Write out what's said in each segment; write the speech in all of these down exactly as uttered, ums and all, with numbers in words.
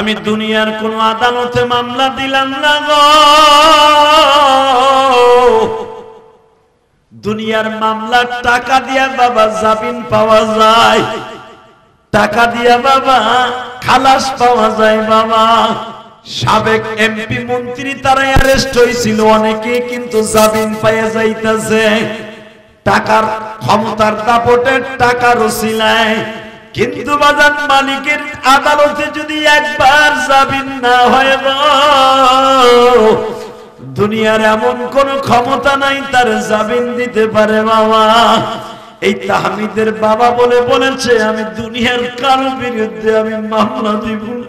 আমি দুনিয়ার কোন আদালতে মামলা দিলাম না গো, দুনিয়ার মামলার টাকা দিয়া বাবা জামিন পাওয়া যায়, টাকা দিয়া বাবা খালাস পাওয়া যায়। বাবা সাবেক এমপি মন্ত্রী তারা অ্যারেস্ট হয়েছিল অনেকে, কিন্তু জামিন পাইয়া যাইতেছে টাকার ক্ষমতার দাপটে, টাকার ওসিলায়। কিন্তু বাজার মালিকের আদালতে যদি একবার জামিন না হয়, দুনিয়ার এমন কোন ক্ষমতা নাই তার জামিন দিতে পারে। বাবা এই তাহমিদের বাবা বলে বলেছে আমি দুনিয়ার কারো বিরুদ্ধে আমি মামলা দিব না।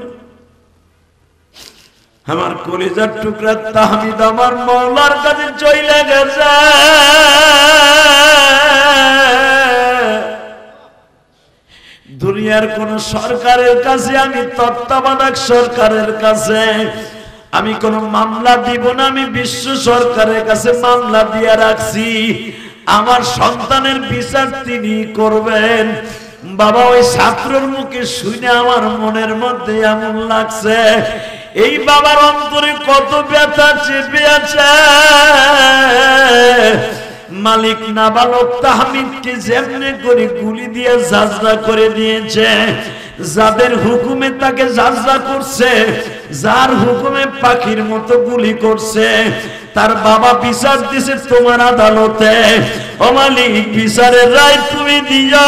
আমার কলিজার টুকরা তাহমিদ আমার মওলার কাছে চলে গেছে। দুনিয়ার কোন সরকারের কাছে আমি তত্ত্বাবধায়ক সরকারের কাছে আমি কোন মামলা দিব না, আমি বিশ্ব সরকারের কাছে মামলা দিয়ে রাখছি, আমার সন্তানের বিচার তিনি করবেন। বাবা ওই ছাত্রের মুখে শুনে আমার মনের মধ্যে এমন লাগছে, এই বাবার অন্তরে কত ব্যথা চেপে আছে। মালিক নাবালক তাহমিদকে যেমনি করে গুলি দিয়ে জাজরা করে দিয়েছে, যাদের হুকুমে তাকে জাজরা করছে, যার হুকুমে পাখির মতো গুলি করছে, তার বাবা বিচার দিছে তোমার আদালতে। ও মালিক বিচারের রায় তুমি দিয়া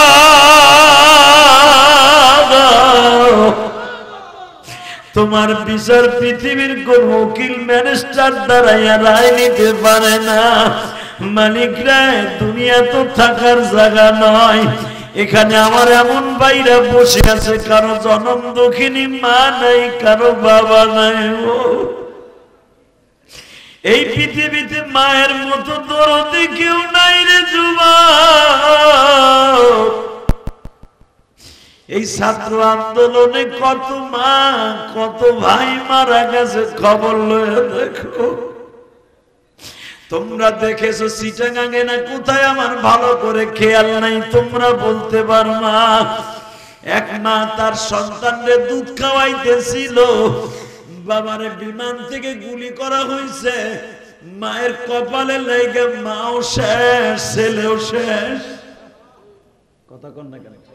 তোমার বিচার পৃথিবীর কোন উকিল ম্যাজিস্ট্রেট দ্বারা রায় নিতে পারে না। মালিক রায় দুনিয়া তো থাকার জায়গা নয়, এখানে আমার এমন ভাইরা বসে আছে কারো জনম দুঃখিনী মা নাই, কারো বাবা নাই। এই পৃথিবীতে মায়ের মতো দরদি কেউ নাই রে যুবক। এই ছাত্র আন্দোলনে কত মা কত ভাই মারা গেছে, খবর লয়ে দেখো। তোমরা দেখেছো চিটাগাঙ্গে না কোথায়, আমার ভালো করে খেয়াল নাই, তোমরা বলতে পারবা। এক মা তার সন্তানরে দুধ খাওয়াইতেছিল, বাবারে বিমান থেকে গুলি করা হয়েছে, মায়ের কপালে লেগে মাও শেষ ছেলেও শেষ। কথা কন না কেন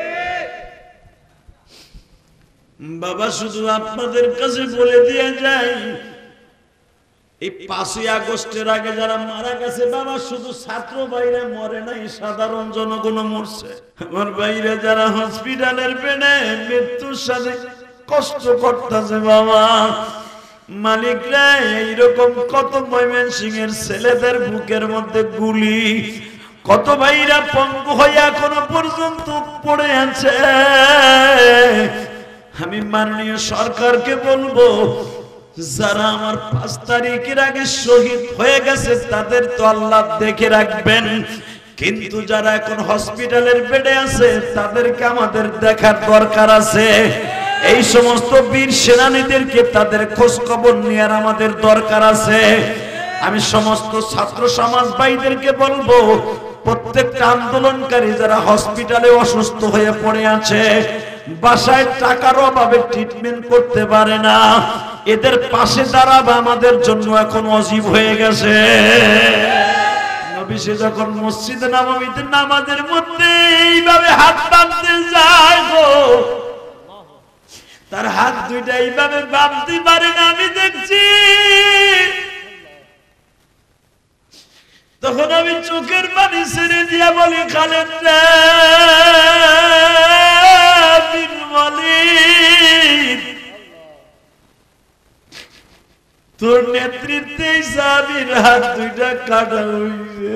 বাবা? শুধু আপনাদের কাছে বলে দিয়ে যাই, এই পাঁচই আগস্টের আগে যারা মারা গেছে বাবা, শুধু ছাত্র ভাইরা মরে নাই, সাধারণ জনগণ মরছে। আমার ভাইরা যারা হসপিটালের বেডে মৃত্যুর সাথে কষ্ট করতেছে বাবা, মালিকরা এইরকম কত ময়মনসিংহের ছেলেদের বুকের মধ্যে গুলি, কত ভাইরা পঙ্গু হয়ে এখনো পর্যন্ত পড়ে আছে। আমি মাননীয় সরকারকে বলবো, যারা আমার পাঁচ তারিখের আগে শহীদ হয়ে গেছে তাদের তো আল্লাহ দেখে রাখবেন, কিন্তু যারা এখন হসপিটালের বেডে আছে তাদেরকে আমাদের দেখার দরকার আছে। এই সমস্ত বীর সেনানীদেরকে তাদের খোঁজ খবর নেওয়ার আমাদের দরকার আছে। আমি সমস্ত ছাত্র সমাজ ভাইদেরকে বলবো, প্রত্যেকটা আন্দোলনকারী যারা হসপিটালে অসুস্থ হয়ে পড়ে আছে, বাসায় টাকার অভাবে ট্রিটমেন্ট করতে পারে না, এদের পাশে দাঁড়াবে আমাদের জন্য এখন ওয়াজিব হয়ে গেছে। নবী সে যখন মসজিদে নববীতে নামাজের মধ্যে এইভাবে হাত বাঁধতে যায় গো, তার হাত দুইটা এইভাবে বাঁধতে পারে না আমি দেখছি। তখন আমি চোখের পানি ছেড়ে দিয়া বলি, খালেদ রে বীর মালিক, তোর নেতৃত্বে সাহাবীর হাত দুইটা কাটা হইছে,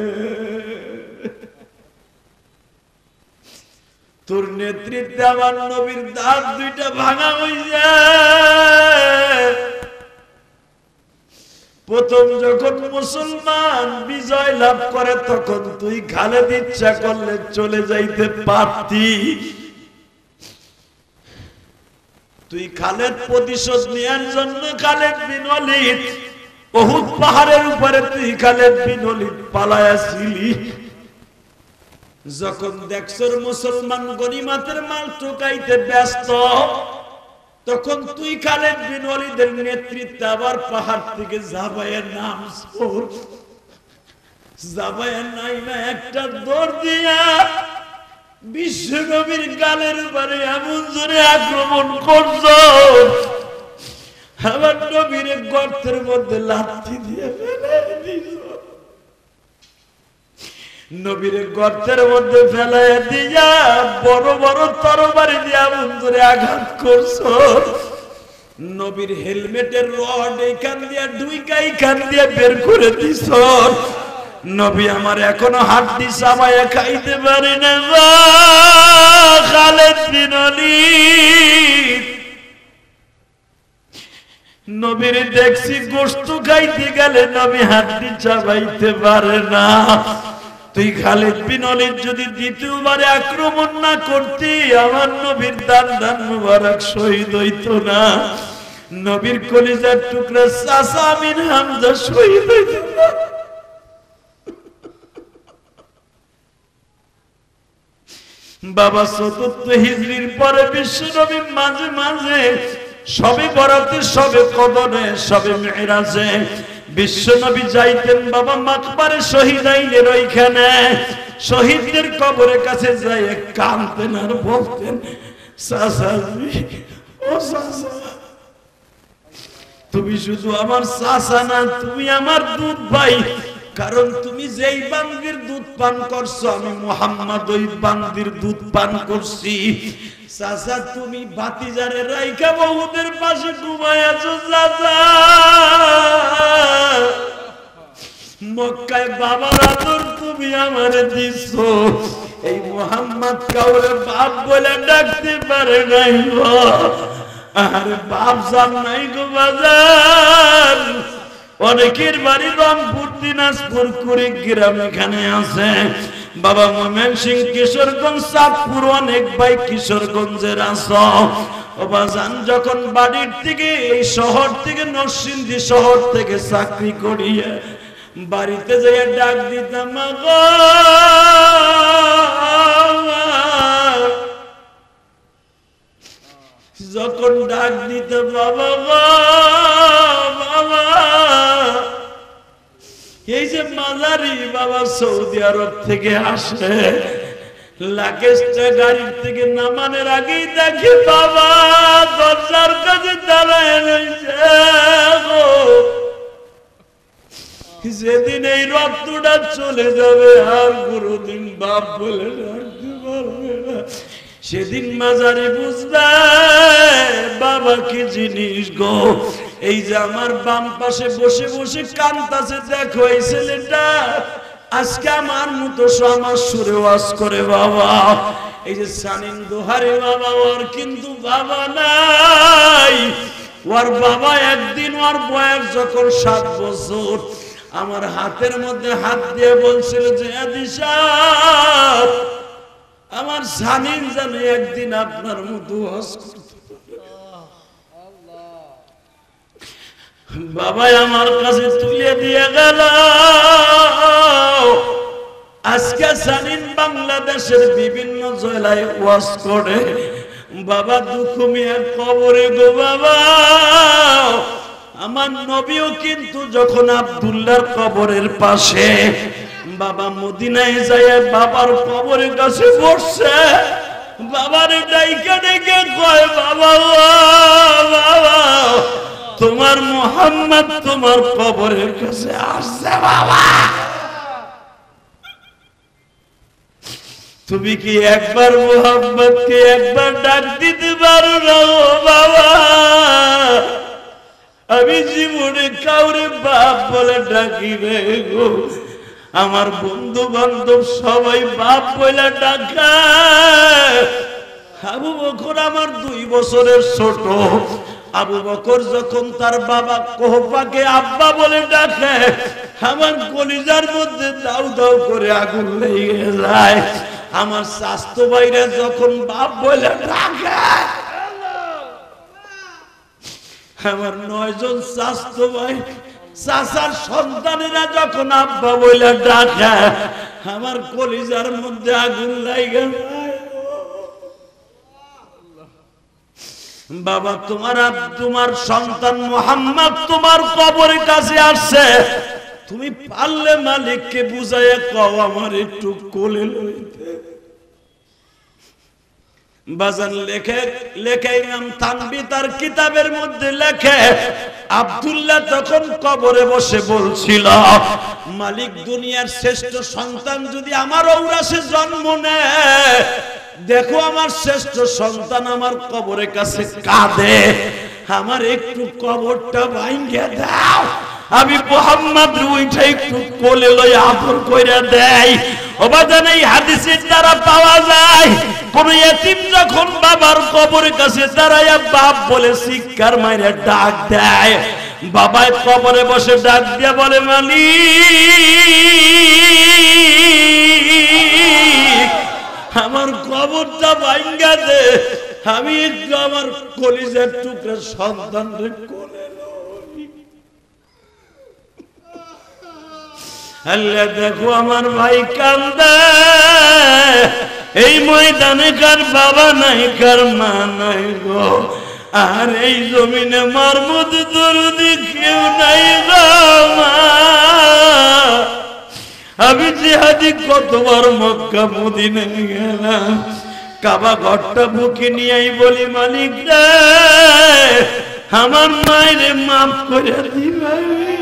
তোর নেতৃত্বে আমার নবীর দাঁত দুইটা ভাঙা হইছে। প্রথম যখন মুসলমান বিজয় লাভ করে তখন তুই খালেদ ইচ্ছা করলে চলে যাইতে পারতি, তুই খালেদ প্রতিশোধ নেওয়ার জন্য খালেদ বিন ওয়ালিদ উহুদ পাহাড়ের উপরে তুই খালেদ বিন ওয়ালিদ পালায়াছিলি। যখন দেখছর মুসলমান গনিমতের মাল ঠুকাইতে ব্যস্ত, তখন তুই খালিদ বিন ওয়ালিদের নেতৃত্বে আবার পাহাড় থেকে জাবায়ের নাম সুর জাবায়ের নাই না একটা দৌড় দিয়া বিশ্ব নবীর গালের উপরে এমন জোরে আক্রমণ করছো আমার নবীর গর্তের মধ্যে লাথি দিয়ে ফেলে দিছো নবীর গর্তের মধ্যে ফেলাইয়া দিয়া বড় বড় তরবারি দিয়ে এমন জোরে আঘাত করছো নবীর হেলমেটের রড এখান দিয়ে ঢুইকা এখান দিয়ে বের করে দিছো নবী আমার এখনো হাড্ডি চাবাইয়া খাইতে পারি না খালিদ বিন ওয়ালিদ নবীর দেখছি গোশত খাইতে গেলে নবী হাড্ডি চাবাইতে পারে না তুই খালিদ বিন ওয়ালিদ যদি দ্বিতীয়বারে আক্রমণ না করতি আমার নবীর দান দান মুবারক শহীদ হইতো না নবীর কলিজার টুকরা চাচা আমিন হামজা শহীদ হইতো না বাবা চতুর্থ হিজরির পরে বিশ্ব নবী মাঝে মাঝে সবে বরাতে সবে কদরে সবে মেরাজে বিশ্ব নবী যাইতেন বাবা মাকবারে শহীদাইনের ওইখানে শহীদদের কবরের কাছে যাই কাঁদতেন আর বলতেন চাচাজি ও চাচা তুমি শুধু আমার চাচা না তুমি আমার দুধ ভাই কারণ তুমি যেই বান্দির দুধ পান করছো আমি মুহাম্মদ ওই বান্দির দুধ পান করছি চাচা তুমি ভাতিজারে রাইখা বহুদের পাশে ঘুমায় আছো চাচা মক্কায় বাবার আদর তুমি আমারে দিছো এই মুহাম্মদ কাউরে বাপ বলে ডাকতে পারে নাই গো আরে বাপ জান নাই গো বাজার অনেকের বাড়ি রংপুর দিনাজপুর কুড়িগ্রাম এখানে আছে বাবা ময়মনসিংহ কিশোরগঞ্জ চাঁদপুর অনেক ভাই কিশোরগঞ্জের আছো বাজান যখন বাড়ির থেকে এই শহর থেকে নরসিংদী শহর থেকে চাকরি করিয়ে বাড়িতে যাইয়া ডাক দিতাম গো যখন ডাক দিতে বাবা গো বাবা এই যে মাজারি বাবা সৌদি আরব থেকে আসে লাগেজটা গাড়ির থেকে নামানোর আগেই দেখে বাবা দরজার কাছে দাঁড়ায় রয়েছে যেদিন এই রক্তটা চলে যাবে আর কোনদিন বাপ বলে ডাকতে পারবে না সেদিন মাজারে বুঝবে বাবা কি জিনিস গো এই যে আমার বাম পাশে বসে বসে কাঁদতাছে দেখো এই ছেলেটা আজকে আমার মতো আমার সুরে ওয়াজ করে বাবা এই যে সানিন দোহারে বাবা ওর কিন্তু বাবা নাই ওর বাবা একদিন ওর বয়স যখন সাত বছর আমার হাতের মধ্যে হাত দিয়ে বলছিল যে আদিশা আমার সানিন জানে একদিন আপনার মতো ওয়াজ করতে বাবা আমার কাছে তুলে দিয়ে গেল আজকে সানিন বাংলাদেশের বিভিন্ন জেলায় ওয়াজ করে বাবা দুঃখ মিয়া কবরে গো বাবা আমার নবীও কিন্তু যখন আব্দুল্লাহর কবরের পাশে বাবা মদিনায় যায় বাবার কবরের কাছে বসছে বাবার ডাইকা ডেকে কয় বাবা বাবা তোমার মুহাম্মদ তোমার কবরের কাছে আসছে বাবা তুমি কি একবার মুহাম্মদকে একবার ডাক দিতে পারো না বাবা আমি জীবনে কাউরে বাপ বলে ডাকি রে গো আমার বন্ধু বান্ধব সবাই বাপ বলে ডাকে আবু বকর আমার দুই বছরের ছোট আবু বকর যখন তার বাবা কোহফাকে আব্বা বলে ডাকে আমার কলিজার মধ্যে দাউ দাউ করে আগুন লেগে যায় আমার স্বাস্থ্য ভাইরা যখন বাপ বলে ডাকে আমার নয় জন স্বাস্থ্য ভাই চাচার সন্তানেরা যখন আব্বা বলে ডাকে আমার কলিজার মধ্যে আগুন লেগে যায় বাবা তোমার তোমার সন্তান মুহাম্মদ তোমার কবরের কাছে আসছে, তুমি পারলে মালিককে বুঝাইয়া কও আমার একটু কোলে লইতে। বাজান লেখে লেখে ইমাম থানভী তার কিতাবের মধ্যে লেখে, আব্দুল্লাহ তখন কবরে বসে বলছিল, মালিক দুনিয়ার শ্রেষ্ঠ সন্তান যদি আমার ঔরাসে জন্ম নেয়, দেখো আমার শ্রেষ্ঠ সন্তান আমার কবরের কাছে কাঁদে, আমার একটু কবরটা ভাঙিয়ে দাও, আমি মুহাম্মদ উঠে একটু কোলে লই আদর কইরা দেই। ওবাজান এই হাদিসের দ্বারা পাওয়া যায়, কোন ইতিম যখন বাবার কবরের কাছে দাঁড়ায়া বাপ বলে চিৎকার মাইরা ডাক দেয়, বাবাই কবরে বসে ডাক দিয়া বলে, মালিক আমার কবরটা ভাঙা দে, আমি একটু আমার কলিজার টুকরা সন্তানরে কোলে লই। আল্লাহ দেখো আমার ভাই কান্দে, এই ময়দানে কার বাবা নাই কার মা নাই গো, আর এই জমিনে মার মতো দরদি কেউ নাই গো মা। আমি জিহাদি কতবার মক্কা মদিনায় গেলাম, কাবা ঘরটা বুকে নিয়েই বলি, মালিক রে আমার মায়েরে মাফ করে দিবা,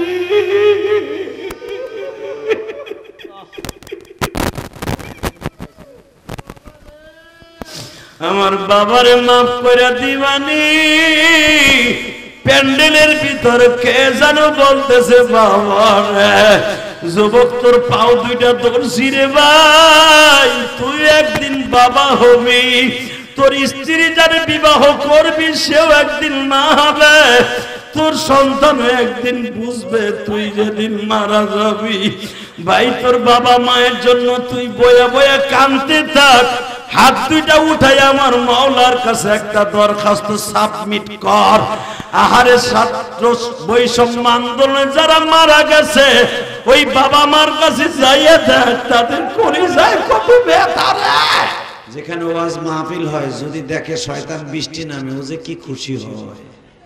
আমার বাবারে মাফ করে দিবানি। প্যান্ডেলের ভিতরে কে জানো বলতেছে, বাবা রে যুবক তোর পাও দুইটা ধরছি রে ভাই, তুই একদিন বাবা হবি, তোর স্ত্রী যার বিবাহ করবি সেও একদিন মা হবে, তোর সন্তান একদিন বুঝবে তুই যেদিন মারা যাবি। ভাই তোর বাবা মায়ের জন্য তুই বয়া বয়া কাঁদতে থাক, হাত দুইটা উঠাই আমার মাওলার কাছে একটা দরখাস্ত সাবমিট কর। আহারে ছাত্র বৈষম্য আন্দোলনে যারা মারা গেছে ওই বাবা মার কাছে যাইয়া দেখ তাদের কলিজায় কত ব্যথা রে। যেখানে ওয়াজ মাহফিল হয় যদি দেখে শয়তান বৃষ্টি নামে, ও যে কি খুশি হয়।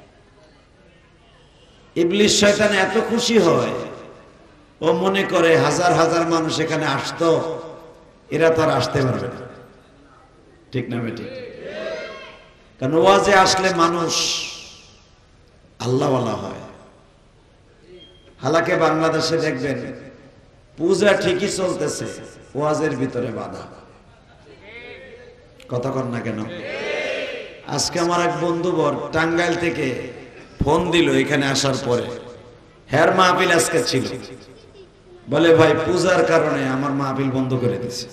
ইবলিস শয়তান এত খুশি হয়, ও মনে করে হাজার হাজার মানুষ এখানে আসতো, এরা তো আর আসতে পারবে না। ঠিক না বেটি? কারণ ওয়াজে আসলে মানুষ আল্লাহওয়ালা হয়। হালাকে বাংলাদেশে দেখবেন পূজা ঠিকই চলতেছে, ওয়াজের ভিতরে বাধা। কথা কর না কেন? আজকে আমার এক বন্ধুবর টাঙ্গাইল থেকে ফোন দিল এখানে আসার পরে, হের মাহফিল আজকে ছিল, বলে ভাই পূজার কারণে আমার মাহফিল বন্ধ করে দিয়েছে।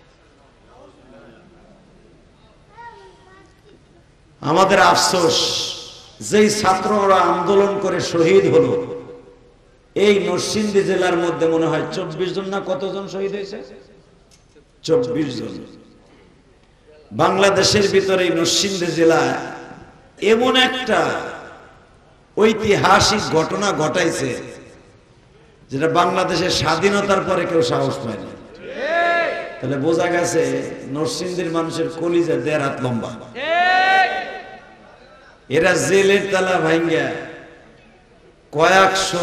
আমাদের আফসোস, যেই ছাত্ররা আন্দোলন করে শহীদ হলো, এই নরসিংদী জেলার মধ্যে মনে হয় চব্বিশ জন না কতজন শহীদ হয়েছে? চব্বিশ জন। বাংলাদেশের ভিতরে নরসিংদী জেলায় এমন একটা ঐতিহাসিক ঘটনা ঘটাইছে যেটা বাংলাদেশের স্বাধীনতার পরে কেউ সাহস পায় না। তাহলে বোঝা গেছে নরসিংদীর মানুষের কলিজা দেড় হাত লম্বা। এরা জেলের তালা ভাঙ্গা কয়েকশো,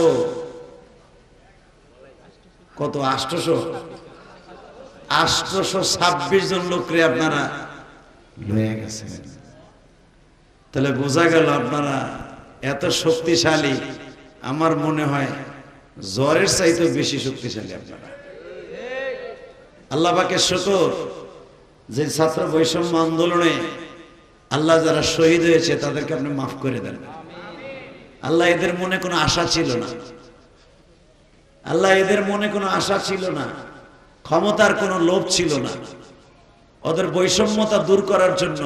কত আষ্টশো আষ্টশো ছাব্বিশ জন লোকরে আপনারা লয়ে গেছেন। তাহলে বোঝা গেল আপনারা এত শক্তিশালী। আমার মনে হয় জ্বরের চাইতে বেশি শক্তিশালী আপনারা। আল্লাহ পাকের শুকর যে ছাত্র বৈষম্য আন্দোলনে আল্লাহ যারা শহীদ হয়েছে তাদেরকে আপনি মাফ করে দেন। আল্লাহ এদের মনে কোনো আশা ছিল না, আল্লাহ এদের মনে কোনো আশা ছিল না, ক্ষমতার কোনো লোভ ছিল না। ওদের বৈষম্যতা দূর করার জন্য,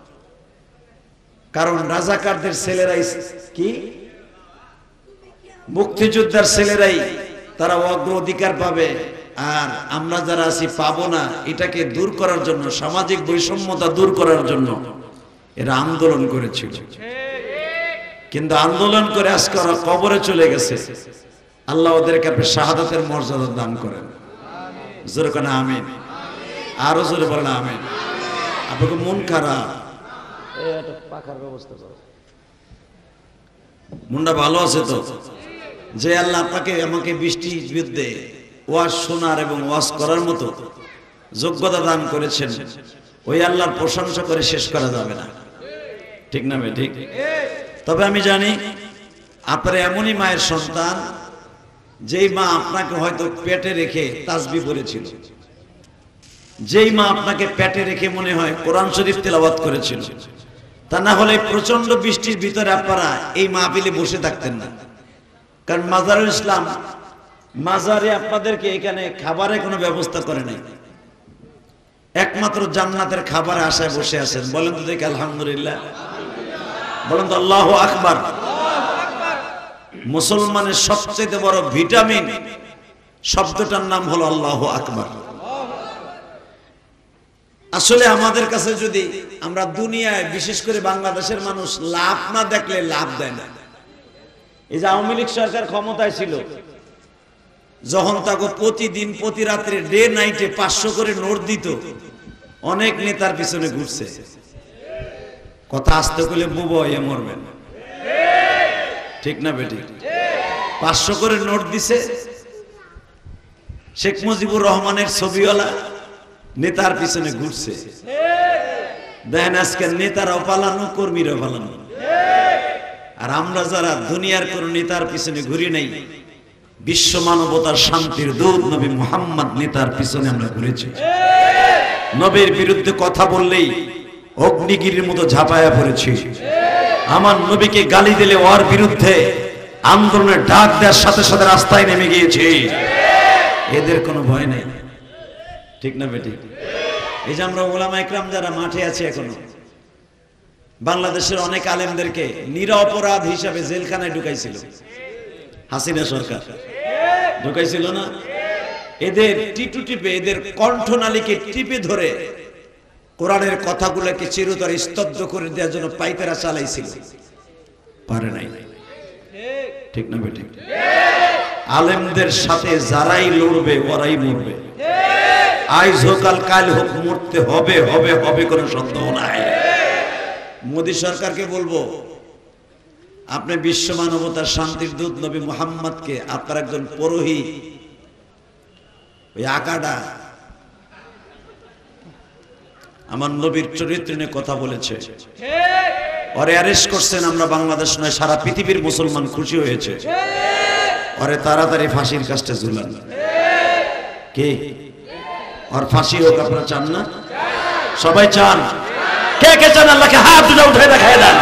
কারণ রাজাকারদের ছেলেরাই কি মুক্তিযোদ্ধার ছেলেরাই তারা অগ্র অধিকার পাবে, আর আমরা যারা আছি পাবো না। এটাকে দূর করার জন্য, সামাজিক বৈষম্যতা দূর করার জন্য এরা আন্দোলন করেছিল। কিন্তু আন্দোলন করে আজকে ওরা কবরে চলে গেছে। আল্লাহ ওদেরকে আপনি শাহাদাতের মর্যাদা দান করেন। জোরে কেন আমিন? আরো জোরে বলেন আমিন। আপনাকে মন খারাপ, একটা পাখার ব্যবস্থা করো। মুন্ডা ভালো আছে তো? যে আল্লাহ আপনাকে আমাকে বৃষ্টির বিরুদ্ধে ওয়াজ শোনার এবং ওয়াজ করার মতো যোগ্যতা দান করেছেন, ওই আল্লাহর প্রশংসা করে শেষ করা যাবে না, ঠিক না ভাই? ঠিক। তবে আমি জানি আপনারা এমনই মায়ের সন্তান যেই মা আপনাকে হয়তো পেটে রেখে তাসবিহ পড়েছিল, যেই মা আপনাকে পেটে রেখে মনে হয় কোরআন শরীফ তেলাওয়াত করেছিল, তা না হলে প্রচন্ড বৃষ্টির ভিতরে আপনারা এই মাহফিলে বসে থাকতেন না। কারণ মাজারুল ইসলাম মাজারে আপনাদেরকে এখানে খাবারের কোনো ব্যবস্থা করে নাই, একমাত্র জান্নাতের খাবারের আশায় বসে আছেন। বলেন তো দেখি আলহামদুলিল্লাহ, বলেন তো আল্লাহু আকবার। মুসলমানের সবচেয়ে বড় ভিটামিন শব্দটার নাম হলো আল্লাহু আকবার। আসলে আমাদের কাছে যদি আমরা দুনিয়ায় বিশেষ করে বাংলাদেশের মানুষ লাভ না দেখলে লাভ দেয় না। এই যে আওয়ামী লীগ সরকার ক্ষমতায় ছিল, যখন তাকে প্রতিদিন প্রতি রাত্রে ডে নাইটে পাঁচশো করে নোট দিত, অনেক নেতার পিছনে ঘুরছে। কথা আসতে করলে বুবো হয়ে মরবেন, ঠিক না বেটি? পাঁচশো করে নোট দিছে, শেখ মুজিবুর রহমানের ছবিওয়ালা নেতার পিছনে ঘুরছে। দেখেন আজকে নেতারাও পালানো, কর্মীরাও পালানো। আর আমরা যারা দুনিয়ার কোন নেতার পিছনে ঘুরি নাই, বিশ্ব মানবতার শান্তির দূত নবী মুহাম্মদ নেতার পিছনে আমরা ঘুরেছি। নবীর বিরুদ্ধে কথা বললেই অগ্নিগিরির মতো ঝাঁপায়া পড়েছি। আমার নবীকে গালি দিলে ওর বিরুদ্ধে আন্দোলনের ডাক দেওয়ার সাথে সাথে রাস্তায় নেমে গিয়েছি। এদের কোনো ভয় নেই, ঠিক না বেটি? এই যে আমরা ওলামা ইকরাম যারা মাঠে আছে, এখনো বাংলাদেশের অনেক আলেমদেরকে নিরপরাধ হিসাবে জেলখানায় ঢুকাইছিল হাসিনা সরকার, ঢুকাইছিল না? এদের টিটু টিপে, এদের কণ্ঠনালীকে টিপে ধরে কোরআনের কথাগুলোকে চিরতরে স্তব্ধ করে দেওয়ার জন্য পাইকারা চালাইছিল, পারে নাই, ঠিক না বেটি? আলেমদের সাথে যারাই লড়বে ওরাই মরবে। আজ হোক আর কাল হোক, মরতে হবে হবে হবে, কোনো সন্দেহ নাই। মোদী সরকারকে বলবো, আপনি বিশ্ব মানবতার শান্তির দূত নবী মুহাম্মদকে আপনার একজন পুরোহিত ওই আকাডা আমার নবীর চরিত্র নিয়ে কথা বলেছে, ওরে অ্যারেস্ট করছেন। আমরা বাংলাদেশ নয়, সারা পৃথিবীর মুসলমান খুশি হয়েছে। ওরে তাড়াতাড়ি ফাঁসির কাজটা ঝুলান। কে আর ফাঁসি হোক আপনারা চান না? সবাই চান? কে কে চান? আল্লাহকে হাত দুটো উঠে দেখায় দেন।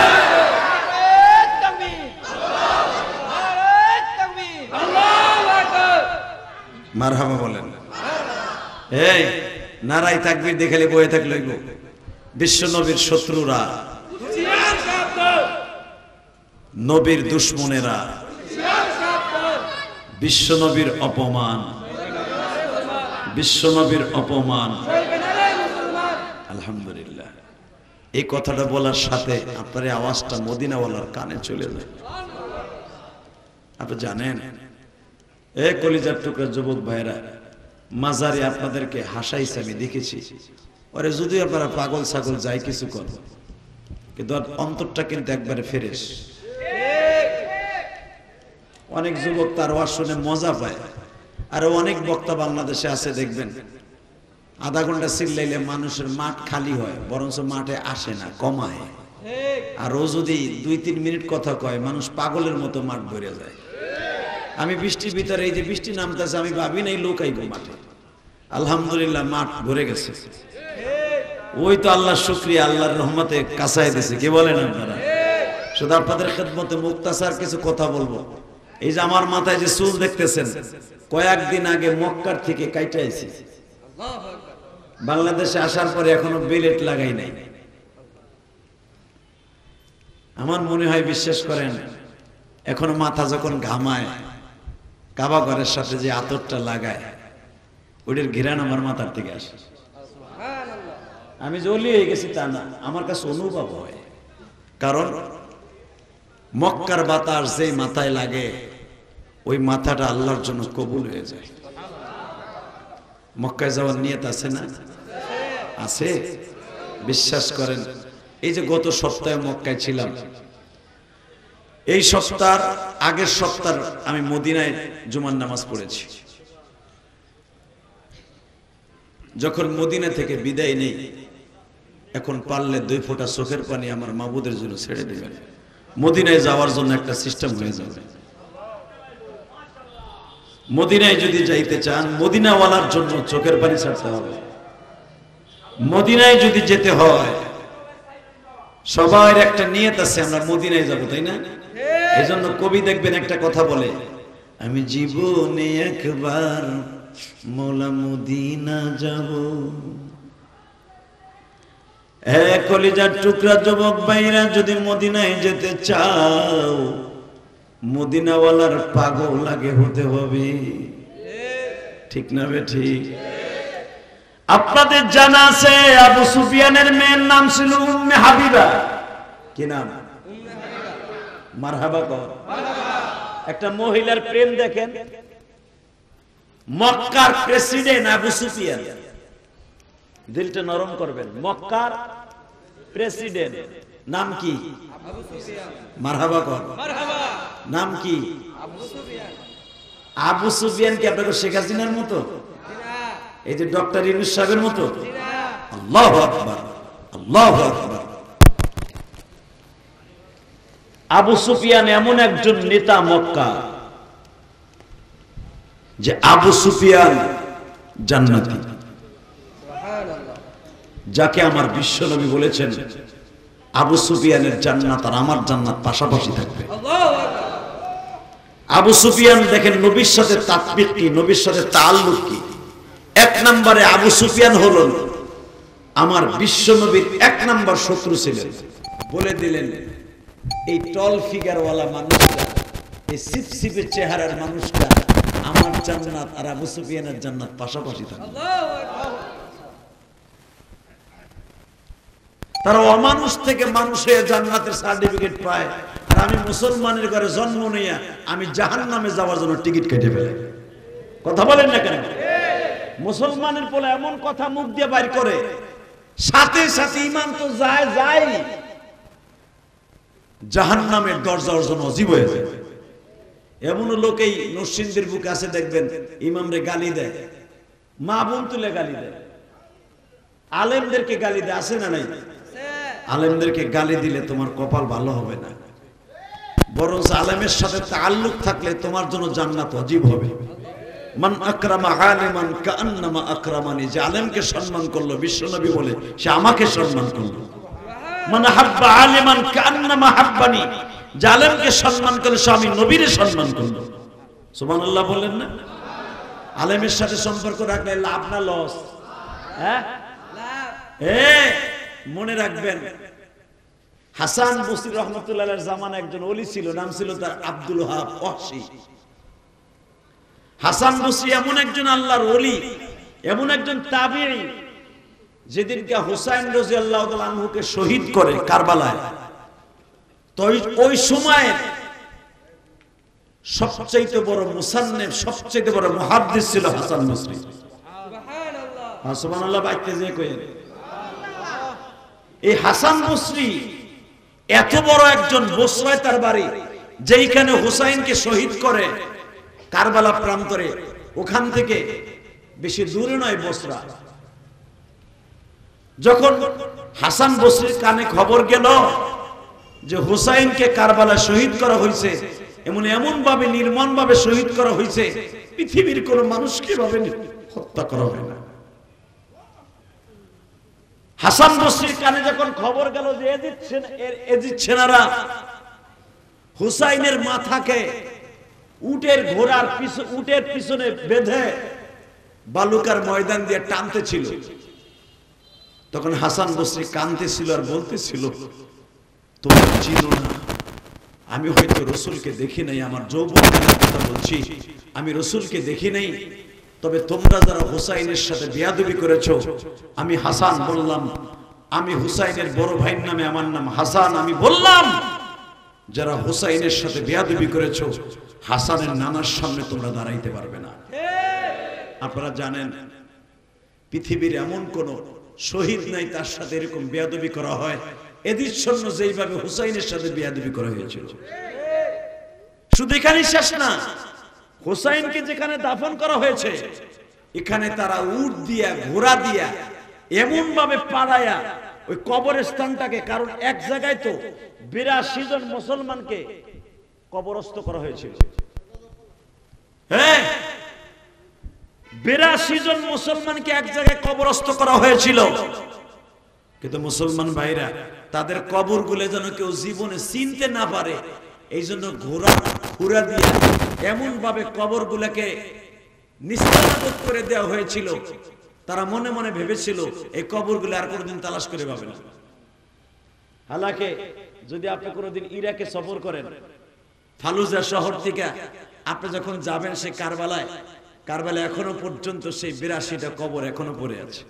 মারহাবা বলেন। এই নারাই তাকবীর দেখালে বয়ে থাকলে বিশ্ব নবীর শত্রুরা, নবীর দুশ্মনেরা, বিশ্ব নবীর অপমান, বিশ্ব নবীর অপমান। আলহামদুলিল্লাহ, এই কথাটা বলার সাথে আপনার আওয়াজটা মদিনাওয়ালার কানে চলে যায়। আপনি জানেন, এ কলিজার টুকরা যুবক ভাইরা, মাজারে আপনাদেরকে হাসাইছে, আমি দেখেছি। ওরে যদি আপনারা পাগল ছাগল যাই কিছু কর, কিন্তু অন্তরটা কিন্তু একবারে ফ্রেশ। অনেক যুবক তার ওয়াজ শুনে মজা পায়, আর অনেক বক্তা বাংলাদেশে আছে দেখবেন, আধা ঘন্টা চিল্লাইলে মানুষের মাঠ খালি হয়, বরঞ্চ মাঠে আসে না, কমায়। আর ও যদি দুই তিন মিনিট কথা কয়, মানুষ পাগলের মতো মাঠ ভরে যায়। আমি বৃষ্টির ভিতরে, এই যে বৃষ্টি নামতেছে, আমি ভাবি নাই লোক আইব মাঠে। আলহামদুলিল্লাহ মাঠ ভরে গেছে। ওই তো আল্লাহর শুকরিয়া, আল্লাহর রহমতে কাছায় দিছে। কি বলেন আপনারা? শুধু আপনাদের খেদমতে মুক্তাসার কিছু কথা বলবো। এই যে আমার মাথায় যে চুল দেখতেছেন, কয়েকদিন আগে মক্কার থেকে কাইটা আইছি। বাংলাদেশে আসার পরে এখনো বেলেট লাগাই নাই। আমার মনে হয়, বিশ্বাস করেন, এখনো মাথা যখন ঘামায়, কাবা ঘরের সাথে যে আতরটা লাগায়, ওইটার ঘিরান আমার মাথার থেকে আসে। আমি জলি হয়ে গেছি তা না, আমার কাছে অনুভব হয়। কারণ মক্কার বাতাস যে মাথায় লাগে, ওই মাথাটা আল্লাহর জন্য কবুল হয়ে যায়। মক্কায় যাওয়ার নিয়ত আছে না? আছে। বিশ্বাস করেন, এই যে গত সপ্তাহে মক্কায় ছিলাম, এই সপ্তাহ আগের সপ্তাহ আমি মদিনায় জুমার নামাজ পড়েছি। যখন মদিনা থেকে বিদায় নেই, এখন পারলে দুই ফোঁটা চোখের পানি আমার মাবুদের জন্য ছেড়ে দিবেন। মদিনায় যাওয়ার জন্য একটা সিস্টেম হয়ে যাবে। মদিনায় যদি যাইতে চান, মদিনাওয়ালার জন্য চোখের পানি ছাড়তে হবে। মদিনায় যদি যেতে হয়, সবার একটা নিয়ত আছে, আমরা মদিনায় যাব, তাই না? এই জন্য কবি দেখবেন একটা কথা বলে, আমি জীবনে একবার মৌলা মদিনা যাব। এক কলিজার টুকরা যুবক ভাইরা, যদি মদিনায় যেতে চাও, মদিনাওয়ালার পাগল লাগে হতে হবে, ঠিক না বে ঠিক? আপনাদের জানা আছে আবু সুফিয়ানের মেয়ের নাম ছিল উম্মে হাবিবা। কি নাম? মারহাবা কর। একটা মহিলার প্রেম দেখেন। মক্কার প্রেসিডেন্ট আবু সুফিয়ান, দিলটা নরম করবেন, মক্কার প্রেসিডেন্ট নাম কি? আবু সুফিয়ান। মারহাবা কর। মারহাবা। নাম কি? আবু সুফিয়ান। আবু সুফিয়ান কি আপনাকে শেখ হাসিনার মতো? এই যে ডক্টর ইউনূস সাহেবের মতো? আল্লাহু আকবার, আল্লাহু আকবার। আবু সুফিয়ান এমন একজন নেতা মক্কা, যে আবু সুফিয়ান জান্নাতি, যাকে আমার বিশ্বনবী বলেছেন আবু সুফিয়ানের জান্নাত আর আমার জান্নাত পাশাপাশি থাকবে। আবু সুফিয়ান দেখেন নবীর সাথে তাতবিক কি, নবীর সাথে তাআল্লুক কি। এক নম্বরে আবু সুফিয়ান হলেন আমার বিশ্বনবীর এক নম্বর শত্রু ছিলেন। বলে দিলেন এই টল ফিগারওয়ালা মানুষটা, এই সিপসিপে চেহারার মানুষটা, আমার জান্নাত আর আবু সুফিয়ানের জান্নাত পাশাপাশি থাকবে। তারা অমানুষ থেকে মানুষ হয়ে জান্নাতের সার্টিফিকেট পায়, আর আমি মুসলমানের ঘরে জন্ম নিয়ে আমি জাহান্নামে যাওয়ার জন্য টিকিট কেটে ফেলে। কথা বলেন না কেন? মুসলমানের পোলা এমন কথা মুখ দিয়ে বাইর করে, সাথে সাথে ইমান তো যায় যায়, জাহান্নামের দরজা অর্জন অজীব হয়ে যায়। এমন লোকেই নরসিংদীর বুকে আছে, দেখবেন ইমামরে গালি দেয়, মা বোন তুলে গালি দেয়, আলেমদেরকে গালি দেয়, আছে না নাই? আলেমদেরকে গালি দিলে তোমার কপাল ভালো হবে না, বরং আলেমের সাথে তাআল্লুক থাকলে তোমার জন্য জান্নাত ওয়াজিব হবে। মান আকরামা আলিমান কাআন্নামা আকরামানি, যে আলেমকে সম্মান করলো, বিশ্বনবী বলে সে আমাকে সম্মান করলো। মান হাব্বা আলিমান কাআন্নামা হাব্বানি, যে আলেমকে সম্মান করলে সে আমি নবীর সম্মান করলো। সুবহানাল্লাহ বলেন না? আলেমের সাথে সম্পর্ক রাখলে লাভ না লস? হ্যাঁ লাভ। এ মনে রাখবেন, হাসান বসরি রহমাতুল্লাহ আলাইহির জামানা একজন ওলি ছিল, নাম ছিল তার আব্দুল ওয়াহাব ওয়াহশী। হাসান বসরি এমন একজন আল্লাহর ওলি, এমন একজন তাবিঈ, যেদিনকে হুসাইন রাদিয়াল্লাহু তাআলা আনহুকে শহীদ করে কারবালায়, তো ওই সময় সবচেয়ে বড় মুসান্নিফ, সবচেয়ে বড় মুহাদ্দিস ছিল হাসান বসরি। সুবহানাল্লাহ, সুবহানাল্লাহ বাইতে যে কইেন। এই হাসান বসরি এত বড় একজন, বসরায় তার বাড়ি, যেইখানে হুসাইনকে শহীদ করে কারবালা প্রান্তরে, ওখান থেকে বেশি দূরে নয় বসরা। যখন হাসান বসরির কানে খবর গেল যে হুসাইনকে কারবালা শহীদ করা হয়েছে, এমন এমন ভাবে নির্মম ভাবে শহীদ করা হয়েছে, পৃথিবীর কোন মানুষকে ভাবে হত্যা করা হয় না। হাসান বসরির কানে যখন খবর গেল যে এজিদ সেনারা হুসাইনের মাথাকে উটের ঘোড়ার পিছনে, উটের পিছনে বেঁধে বালুকার ময়দান দিয়ে টানতেছিল, তখন হাসান বসরি কাঁদতেছিল আর বলতেছিল, তোমরা চিনো না, আমি হয়তো রসুলকে দেখি নাই, আমার যৌবনের কথা বলছি, আমি রসুলকে দেখি নাই, তবে তোমরা যারা হুসাইনের সাথে বেয়াদবি করেছো, আমি হাসান বললাম, আমি হুসাইনের বড় ভাইয়ের নামে আমার নাম হাসান, আমি বললাম যারা হুসাইনের সাথে বেয়াদবি করেছো, হাসানের নানার সামনে তোমরা দাঁড়াইতে পারবে না। আপনারা জানেন পৃথিবীর এমন কোন শহীদ নাই তার সাথে এরকম বেয়াদবি করা হয়, এদির জন্য যেইভাবে হুসাইনের সাথে বিয়াদবি করা হয়েছিল। শুধু এখানেই শেষ না, হুসাইনকে যেখানে দাফন করা হয়েছে এখানে তারা উট দিয়া ঘোড়া দিয়া এমন ভাবে পাড়ায়া ওই কবরস্থানটাকে, কারণ এক জায়গায় তো বিরাশি জন মুসলমানকে কবরস্থ করা হয়েছিল। হ্যাঁ, বিরাশি জন মুসলমানকে এক জায়গায় কবরস্থ করা হয়েছিল, কিন্তু মুসলমান ভাইরা তাদের কবরগুলো যেন কেউ জীবনে চিনতে না পারে এই জন্য ঘোড়া ঘোড়া দিয়ে এমন ভাবে কবরগুলোকে নিস্তানাবুদ করে দেওয়া হয়েছিল। তারা মনে মনে ভেবেছিল এই কবরগুলো আর কোনোদিন তালাশ করে পাবে না। হালাকে যদি আপনি কোনোদিন ইরাকে সফর করেন, ফালুজা শহর থেকে আপনি যখন যাবেন সে কারবালায়, কারবালায় এখনো পর্যন্ত সেই বিরাশিটা কবর এখনো পড়ে আছে।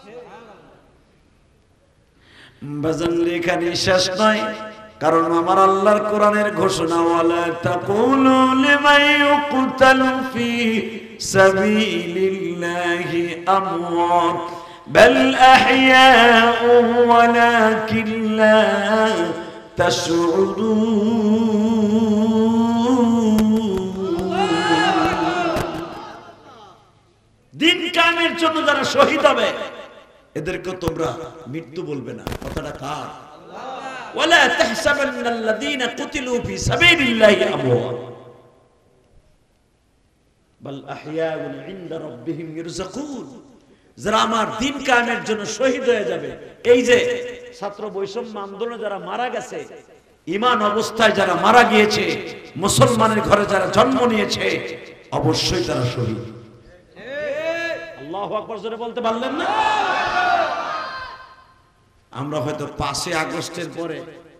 বাজান এখানে শেষ নয়, কারণ আমার আল্লাহর কোরআনের ঘোষণা, ওয়ালা তাকুলু লিমান ইউকতালু ফি সাবিলিল্লাহি আমওয়াত বাল আহইয়াউ ওয়ালাকিন লা তাশউরুন। দিন কায়েমের জন্য যারা শহীদ হবে এদেরকে তোমরা মৃত্যু বলবে না। কথাটা কার? ওয়ালা তাহসাবান্নাল্লাযীনা কুতিলু ফি সাবিলিল্লাহি আমওয়াত বাল আহইয়াউন ইনদা রাব্বিহিম ইরযাকুন। যারা আমার দিন কায়েমের জন্য শহীদ হয়ে যাবে, এই যে ছাত্র বৈষম্য আন্দোলনে যারা মারা গেছে, ঈমান অবস্থায় যারা মারা গিয়েছে, মুসলমানের ঘরে যারা জন্ম নিয়েছে, অবশ্যই তারা শহীদ। আল্লাহু আকবার জোরে বলতে পারলেন না? আমরা হয়তো পাঁচই আগস্টের পরে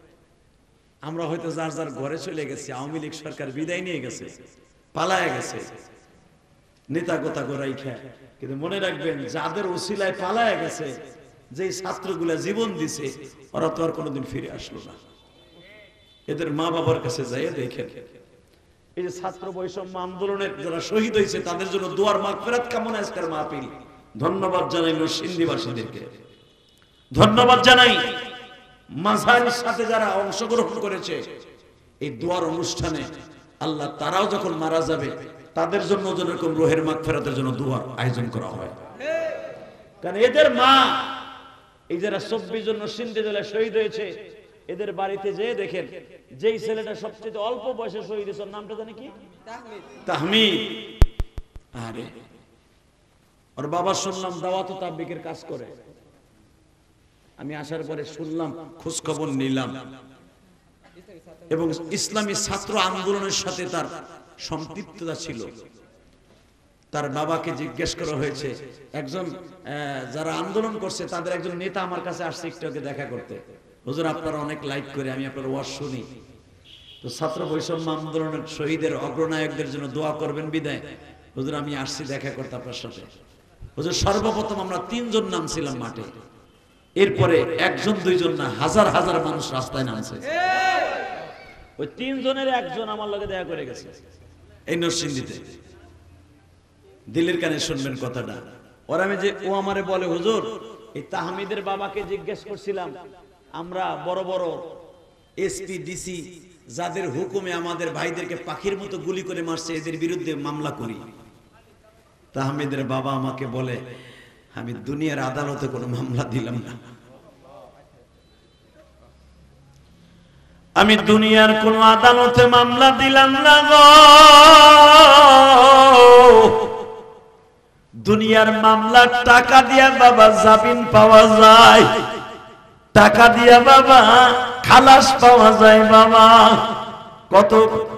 আমরা হয়তো যার যার ঘরে চলে গেছি, আওয়ামী লীগ সরকার বিদায় নিয়ে গেছে, পালায় গেছে, নেতা গোতা গোড়াই খায়, কিন্তু মনে রাখবেন যাদের ওসিলায় পালায় গেছে, যে ছাত্রগুলা জীবন দিছে, ওরা তো আর কোনোদিন ফিরে আসলো না। এদের মা বাবার কাছে যাই দেখেন, এই যে ছাত্র বৈষম্য আন্দোলনের যারা শহীদ হয়েছে তাদের জন্য দোয়ার মাগফিরাত কামনা আজকের মাহফিল। ধন্যবাদ জানাই নরসিংদীবাসীদেরকে, ধন্যবাদ জানাই মাঝারির সাথে যারা অংশগ্রহণ করেছে এই দোয়ার অনুষ্ঠানে। আল্লাহ তারাও যখন মারা যাবে তাদের জন্য যেরকম রোহের মাগফিরাতের জন্য দোয়ার আয়োজন করা হয়, কারণ এদের মা, এই যারা চব্বিশ জন নরসিংদী জেলায় শহীদ হয়েছে, এদের বাড়িতে যেয়ে দেখেন যেই ছেলেটা সবচেয়ে অল্প বয়সে শহীদ হয়েছে, নামটা জানি কি? তাহমিদ। আরে ওর বাবা শুনলাম দাওয়াত ও তাবলীগের কাজ করে। আমি আসার পরে শুনলাম, খোঁজ খবর নিলাম, এবং ইসলামী ছাত্র আন্দোলনের সাথে তার সম্পৃক্ততা ছিল। তার বাবাকে জিজ্ঞেস করা হয়েছে, একজন যারা আন্দোলন করছে তাদের একজন নেতা আমার কাছে আসছে একটু আগে দেখা করতে, হুজুর আপনারা অনেক লাইক করে আমি আপনার ওয়াজ শুনি, তো ছাত্র বৈষম্য আন্দোলনের শহীদের অগ্রনায়কদের জন্য দোয়া করবেন বিদায় হুজুর আমি আসছি দেখা করতে আপনার সাথে। হুজুর সর্বপ্রথম আমরা তিনজন নামছিলাম মাঠে, এরপরে একজন দুইজন না হাজার হাজার মানুষ রাস্তায় নামছে। ওই তিনজনের একজন আমার লগে দেখা করে গেছে এই নরসিংদীতে। দিলের কানে শুনবেন কথাটা। ওরা আমি যে ও আমারে বলে, হুজুর এই তাহমিদের বাবাকে জিজ্ঞেস করছিলাম, আমরা বড় বড় এসপি ডিসি যাদের হুকুমে আমাদের ভাইদেরকে পাখির মতো গুলি করে মারছে এদের বিরুদ্ধে মামলা করি। তাহমিদের বাবা আমাকে বলে, আমি দুনিয়ার আদালতে কোনো মামলা দিলাম না, আমি দুনিয়ার কোন আদালতে মামলা দিলাম না গো। দুনিয়ার মামলা টাকা দিয়া বাবা জামিন পাওয়া যায়, টাকা দিয়া বাবা খালাস পাওয়া যায়। বাবা কত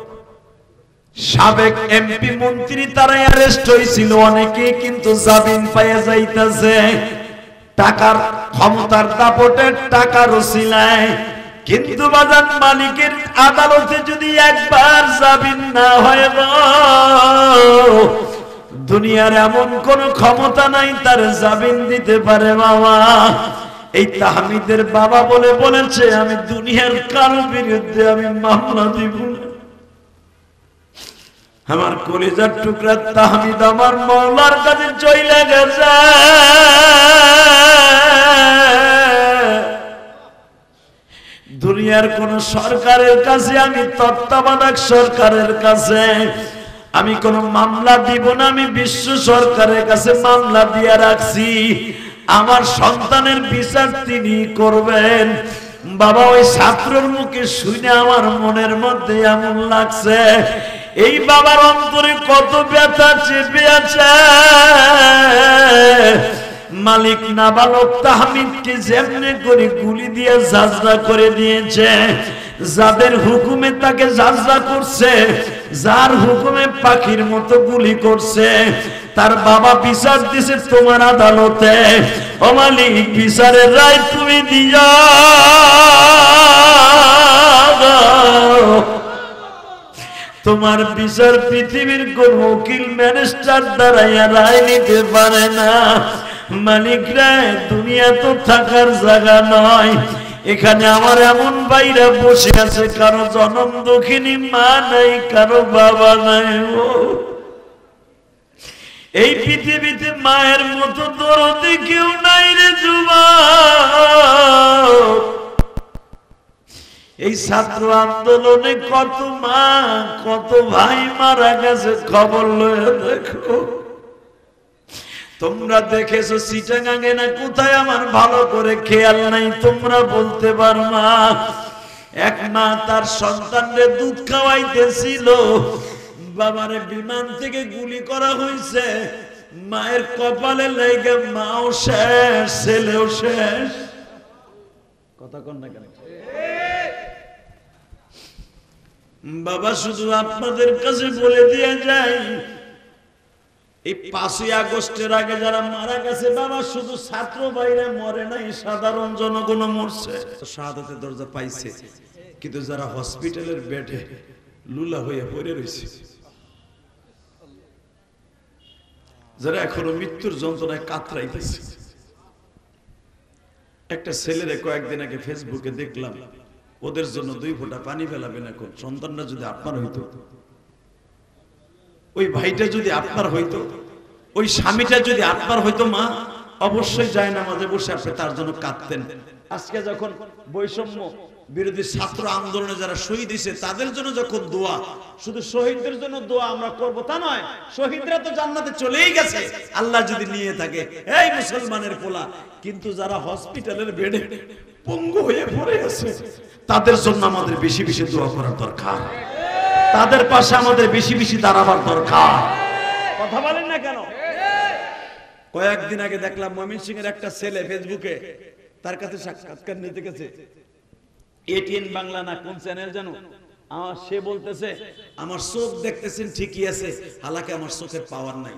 সাবেক এমপি মন্ত্রী তারা অ্যারেস্ট হয়েছিল অনেকে, কিন্তু জামিন পাইয়া যাইতেছে টাকার ক্ষমতার দাপটে, টাকার ওসিলায়। কিন্তু বাজান মালিকের আদালতে যদি একবার জামিন না হয়, দুনিয়ার এমন কোন ক্ষমতা নাই তার জামিন দিতে পারে। বাবা এই তাহমিদের বাবা বলে বলেছে, আমি দুনিয়ার কারো বিরুদ্ধে আমি মামলা দিব না। আমার কলিজার টুকরা তাহমিদ আমার মওলার কাছে চলে গেছে। দুনিয়ার কোন সরকারের কাছে, আমি তত্ত্বাবধায়ক সরকারের কাছে আমি কোন মামলা দিব না। আমি বিশ্ব সরকারের কাছে মামলা দিয়ে রাখছি, আমার সন্তানের বিচার তিনি করবেন। বাবা, ওই ছাত্রের মুখে শুনে আমার মনের মধ্যে এমন লাগছে, এই বাবার অন্তরে কত ব্যথা চেপে আছে। মালিক নাবালক তাহমিদকে যেমনি করে গুলি দিয়ে জাজরা করে দিয়েছে, যাদের হুকুমে তাকে জাজরা করছে, যার হুকুমে পাখির মতো গুলি করছে, তার বাবা বিচার দিছে তোমার আদালতে। ও মালিক, বিচারের রায় তুমি দিয়া তোমার বিচার পৃথিবীর কোন উকিল ম্যাজিস্ট্রেট দ্বারাইয়া রায় নিতে পারে না। মালিক রে, দুনিয়া তো থাকার জায়গা নয়। এখানে আমার এমন ভাইরা বসে আছে, কারো জনম দুঃখিনী মা নাই, কারো বাবা নাই। এই পৃথিবীতে মায়ের মতো দরদি কেউ নাই রে যুবক। এই ছাত্র আন্দোলনে কত মা কত ভাই মারা গেছে, খবর লয়ে দেখো। তোমরা দেখেছো চিটাগাঙ্গে না কোথায়, আমার ভালো করে খেয়াল নাই, তোমরা বলতে পারবা। এক মা তার সন্তানরে দুধ খাওয়াইতেছিল, বাবারে বিমান থেকে গুলি করা হয়েছে, মায়ের কপালে লেগে মাও শেষ, ছেলেও শেষ। কথা কন না কেন বাবা? শুধু আপনাদের কাছে বলে দিয়ে যাই, এই পাঁচই আগস্টের আগে যারা মারা গেছে বাবা, শুধু ছাত্র ভাইরা মরে নাই, সাধারণ জনগণ মরছে। শাহাদাতের দরজা পাইছে, কিন্তু যারা হসপিটালের বেডে লুলা হয়ে পড়ে রয়েছে, যারা এখনো মৃত্যুর যন্ত্রণায় কাতরাইতেছে। একটা ছেলেরে কয়েকদিন আগে ফেসবুকে দেখলাম, ওদের জন্য দুই ফোঁটা পানি ফেলাবেন এখন। সন্তানরা যদি আপনার হইতো, ওই ভাইটা যদি আপনার হইতো, ওই স্বামীটা যদি আপনার হইতো, মা অবশ্যই যায় না মাঝে বসে আপনি তার জন্য কাঁদতেন। আজকে যখন বৈষম্য বিরোধী ছাত্র আন্দোলনে যারা শহীদ হয়েছে তাদের জন্য যখন দোয়া, শুধু শহীদদের জন্য দোয়া আমরা করব তা নয়, শহীদরা তো জান্নাতে চলেই গেছে আল্লাহ যদি নিয়ে থাকে, এই মুসলমানের পোলা। কিন্তু যারা হসপিটালের বেডে পঙ্গু হয়ে পড়ে আছে, তাদের জন্য আমাদের বেশি বেশি দোয়া করার দরকার, তাদের পাশে আমাদের বেশি বেশি দাঁড়াবার দরকার। কথা বলেন না কেন? কয়েকদিন আগে দেখলাম ময়মনসিংহের একটা ছেলে ফেসবুকে, তার কাছে সাক্ষাৎকার নিতে গেছে, এটিএন বাংলা না কোন চ্যানেল জানো, আমার সে বলতেছে আমার চোখ দেখতেছেন ঠিকই আছে, হালাকি আমার চোখের পাওয়ার নাই।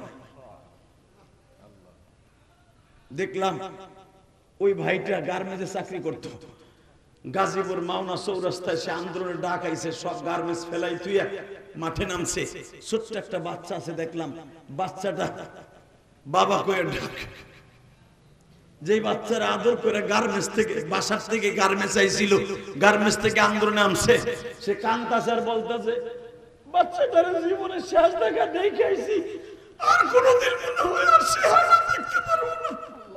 দেখলাম ওই ভাইটা গার্মেন্টসে চাকরি করতো, গাজীপুর মাওনা চৌরাস্তায় সে আন্দোলনের ডাক আইছে, সব গার্মেন্টস ফেলাই তুই মাঠে নামছে। ছোট্ট একটা বাচ্চা আছে, দেখলাম বাচ্চাটা বাবা কয়ে ডাক, যে বাচ্চারা আদর করে গার্মেন্টস থেকে, বাসার থেকে গার্মেন্টস আইছিল, গার্মেন্টস থেকে আন্দোলনে নামছে, সে কান্তাছে আর বলতেছে বাচ্চাটার জীবনের শেষ দেখা দেখে আইছি, আর কোনোদিন মনে হয় আর সে হারা দেখতে পারবো না।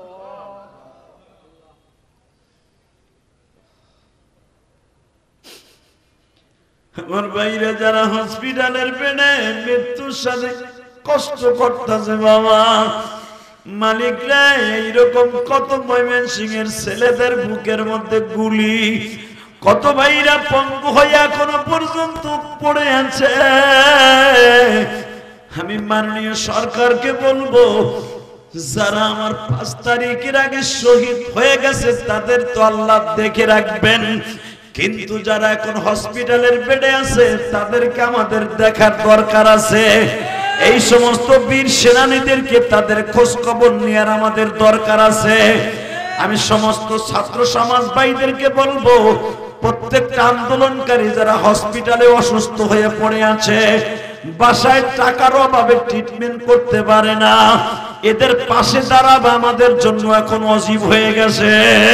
আমার ভাইরা যারা হসপিটালের বেডে মৃত্যুর সাথে কষ্ট করতেছে বাবা, মালিকরা এইরকম কত ময়মনসিংহের ছেলেদের বুকের মধ্যে গুলি, কত ভাইরা পঙ্গু হয়ে এখনো পর্যন্ত পড়ে আছে। আমি মাননীয় সরকারকে বলবো, যারা আমার পাঁচ তারিখের আগে শহীদ হয়ে গেছে তাদের তো আল্লাহ দেখে রাখবেন, কিন্তু যারা এখন হসপিটালের বেডে আছে তাদেরকে আমাদের দেখার দরকার আছে। এই সমস্ত বীর সেনানীদেরকে তাদের খোঁজ খবর নেওয়ার আমাদের দরকার আছে। আমি সমস্ত ছাত্র সমাজ ভাইদেরকে বলবো, প্রত্যেকটা আন্দোলনকারী যারা হসপিটালে অসুস্থ হয়ে পড়ে আছে, বাসায় টাকার অভাবে ট্রিটমেন্ট করতে পারে না, এদের পাশে দাঁড়াবা আমাদের জন্য এখন অজীব হয়ে গেছে।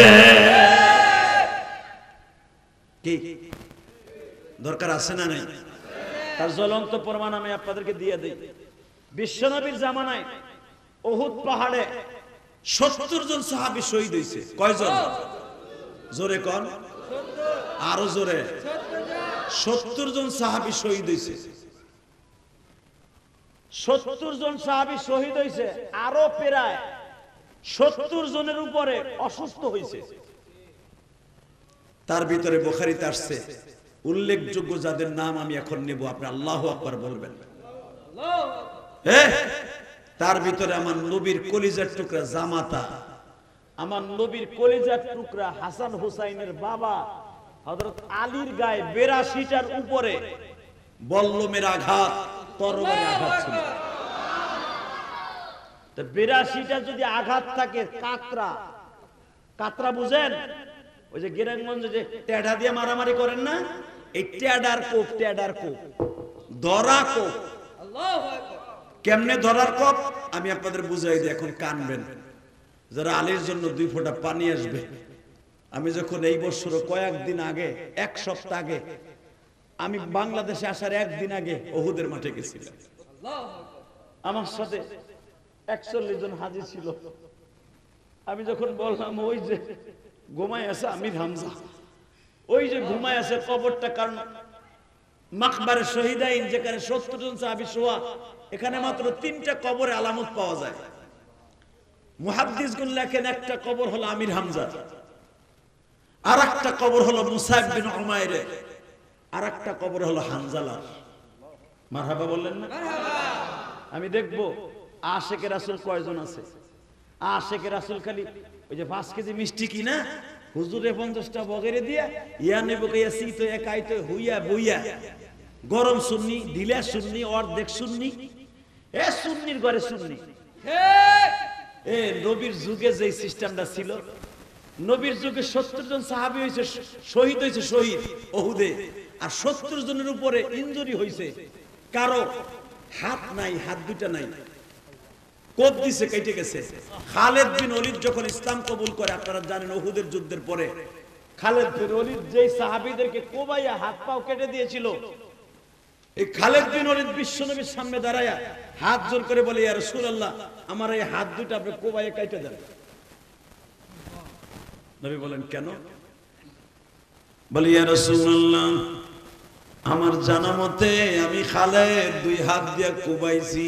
কি দরকার আছে না নাই? তার জ্বলন্ত প্রমাণ আমি আপনাদেরকে দিয়ে দিই। বিশ্বনবীর জামানায় উহুদ পাহাড়ে সত্তর জন সাহাবী শহীদ হয়েছে। কয়জন? জোরে কোন? আরো জোরে সত্তর জন সাহাবী শহীদ হয়েছে। সত্তর জন সাহাবী শহীদ হয়েছে, আরো প্রায় সত্তর জনের উপরে অসুস্থ হয়েছে। তার ভিতরে বুখারীতে আসছে উল্লেখযোগ্য যাদের নাম আমি এখন নেব, আপনি আল্লাহু আকবার বলবেন। তার ভিতরে আমার নবীর কলিজার টুকরা জামাতা, আমার নবীর কলিজার টুকরা হাসান হুসাইনের বাবা হযরত আলীর গায়ে বিরাশিটার উপরে বল্লমের আঘাত, তরবারির আঘাত ছিল। তো বিরাশিটা যদি আঘাত থাকে, কাতরা কাতরা বুঝেন, ওই যে গিরাঙ্গঞ্জে যে টেডা দিয়ে মারামারি করেন না, এই টেডার কোপ, টেডার কোপ, ধরা কোপ। আল্লাহু আকবার। কেমনে ধরার কোপ আমি আপনাদের বুঝাই দিই, এখন কানবেন যারা আলীর জন্য দুই ফোঁটা পানি আসবে। আমি যখন এই বছর কয়েকদিন আগে, এক সপ্তাহ আগে, আমি বাংলাদেশে আসার একদিন আগে ওহুদের মাঠে গেছিলাম। আমার সাথে একচল্লিশ জন হাজি ছিল। আমি যখন বললাম ওই যে ঘুমায় আছে আমির হামজা, ওই যে ঘুমায় আছে কবরটা, কারণ মাকবারে শহীদাইন যেখানে সত্তর জন সাহাবী শোয়া, এখানে মাত্র তিনটা কবরে আলামত পাওয়া যায়। মুহাদ্দিসগণ লেখেন একটা কবর হলো আমির হামজা, আর একটা কবর হলো মুসাইব বিন উমাইর, আর একটা কবর হলো হানজালা। মারহাবা বললেন না? আমি দেখবো আশেকে রাসূল কয়জন আছে। আশেকে রাসূল খালি ওই যে পাঁচ কেজি মিষ্টি কিনা হুজুরে পঞ্চাশটা বগেরে দিয়া ইয়া নেবো কইয়া শীত একাই তো হুইয়া বইয়া, গরম সুন্নি ঢিলা সুন্নি অর্ধেক সুন্নি, এ সুন্নির ঘরে সুন্নি। এ নবীর যুগে যে সিস্টেমটা ছিল, নবীর যুগে সত্তর জন সাহাবী হয়েছে, শহীদ হয়েছে শহীদ ওহুদে, আর সত্তর জনের উপরে ইনজুরি হয়েছে। কারো হাত নাই, হাত দুটা নাই, কোপ দিছে, কেটে গেছে। খালেদ বিন ওলীদ যখন ইসলাম কবুল করে, আপনারা জানেন ওহুদের যুদ্ধের পরে খালেদ বিন ওলীদ যেই সাহাবীদেরকে কোবাইয়া হাত পাও কেটে দিয়েছিল, এই খালেদ বিন ওলীদ বিশ্বনবীর সামনে দাঁড়ায়া হাত জোর করে বলে, ইয়া রাসূলুল্লাহ, আমার এই হাত দুটো আপনি কোবাইয়া কেটে দেন। নবী বলেন কেন? বলে, ইয়া রাসূলুল্লাহ, আমার জানা মতে আমি খালেদ দুই হাত দিয়া কোবাইছি।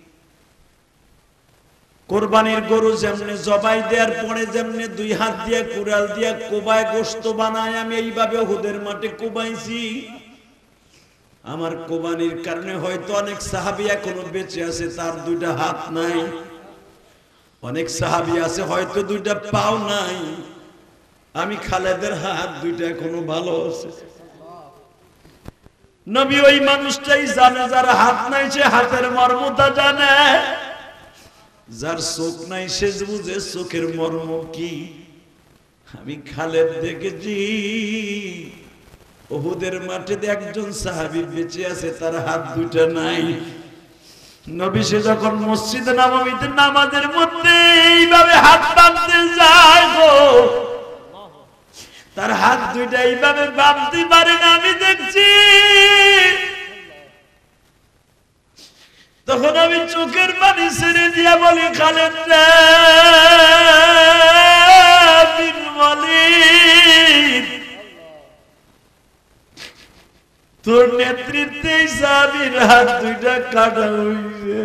কোরবানির গরু যেমনে জবাই দেওয়ার পরে যেমনে দুই হাত দিয়ে কুড়াল দিয়ে কোবায় গোশত বানায়, আমি এইভাবে ওহুদের মাঠে কোবাইছি। আমার কোবানির কারণে হয়তো অনেক সাহাবী এখনো বেঁচে আছে, তার দুইটা হাত নাই। অনেক সাহাবী আছে হয়তো দুইটা পাও নাই, আমি খালেদের হাত দুইটা এখনো ভালো আছে। নবী ওই মানুষটাই জানে, যার হাত নাই সে হাতের মর্মটা জানে, যার চোখ নাই সে বুঝে চোখের মর্ম কি। আমি খালেদ দেখেছি ওহুদের মাঠে একজন সাহাবী বেঁচে আছে, তার হাত দুইটা নাই। নবী সে যখন মসজিদে নববীতে নামাজের মধ্যে এইভাবে হাত বাঁধতে যায় গো, তার হাত দুইটা এইভাবে বাঁধতে পারে না, আমি দেখছি। তখন আমি চোখের পানি ছেড়ে দিয়া বলি, খালেদ রে বিন ওলীদ, তোর নেতৃত্বে সাহাবীর হাত দুইটা কাটা হইছে,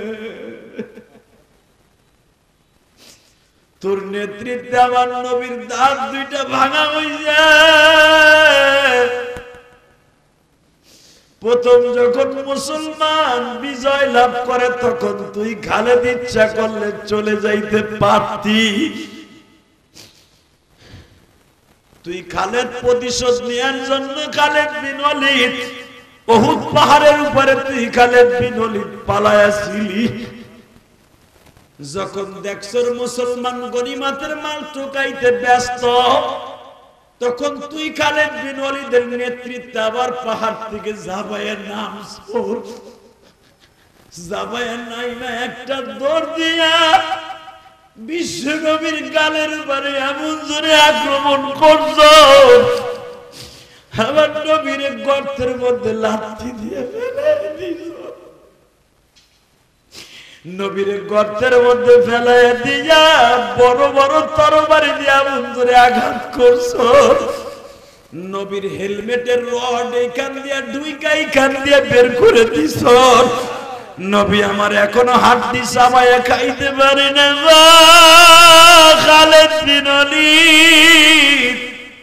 তোর নেতৃত্বে আমার নবীর হাত দুইটা ভাঙা হইছে। প্রথম যখন মুসলমান বিজয় লাভ করে, তখন তুই খালেদ ইচ্ছা করলে চলে যাইতে পারতি। তুই খালেদ প্রতিশোধ নেওয়ার জন্য খালেদ বিন ওলীদ উহুদ পাহাড়ের উপরে তুই খালেদ বিন ওলীদ পালায়াছিলি। যখন দেখছর মুসলমান গনিমতের মাল ঠুকাইতে ব্যস্ত, তখন তুই খালেদ বিন ওলীদের নেতৃত্বে আবার পাহাড় থেকে জাবায়ের নাম জাবায়ের নাই না একটা দৌড় দিয়া বিশ্বনবীর গালের উপরে এমন জোরে আক্রমণ করছ, আমার নবীর গর্তের মধ্যে লাথি দিয়ে ফেলে দিছ, নবীর গর্তের মধ্যে ফেলাই দিয়া বড় বড় তরবারি দিয়ে এমন জোরে আঘাত করছ, নবীর হেলমেটের রড এইখান দিয়ে দুইকাই খান দিয়ে বের করে দিছ। নবী আমার এখনো হাড্ডি চাবায়া খাইতে পারে না। খালেদ বিন ওলীদ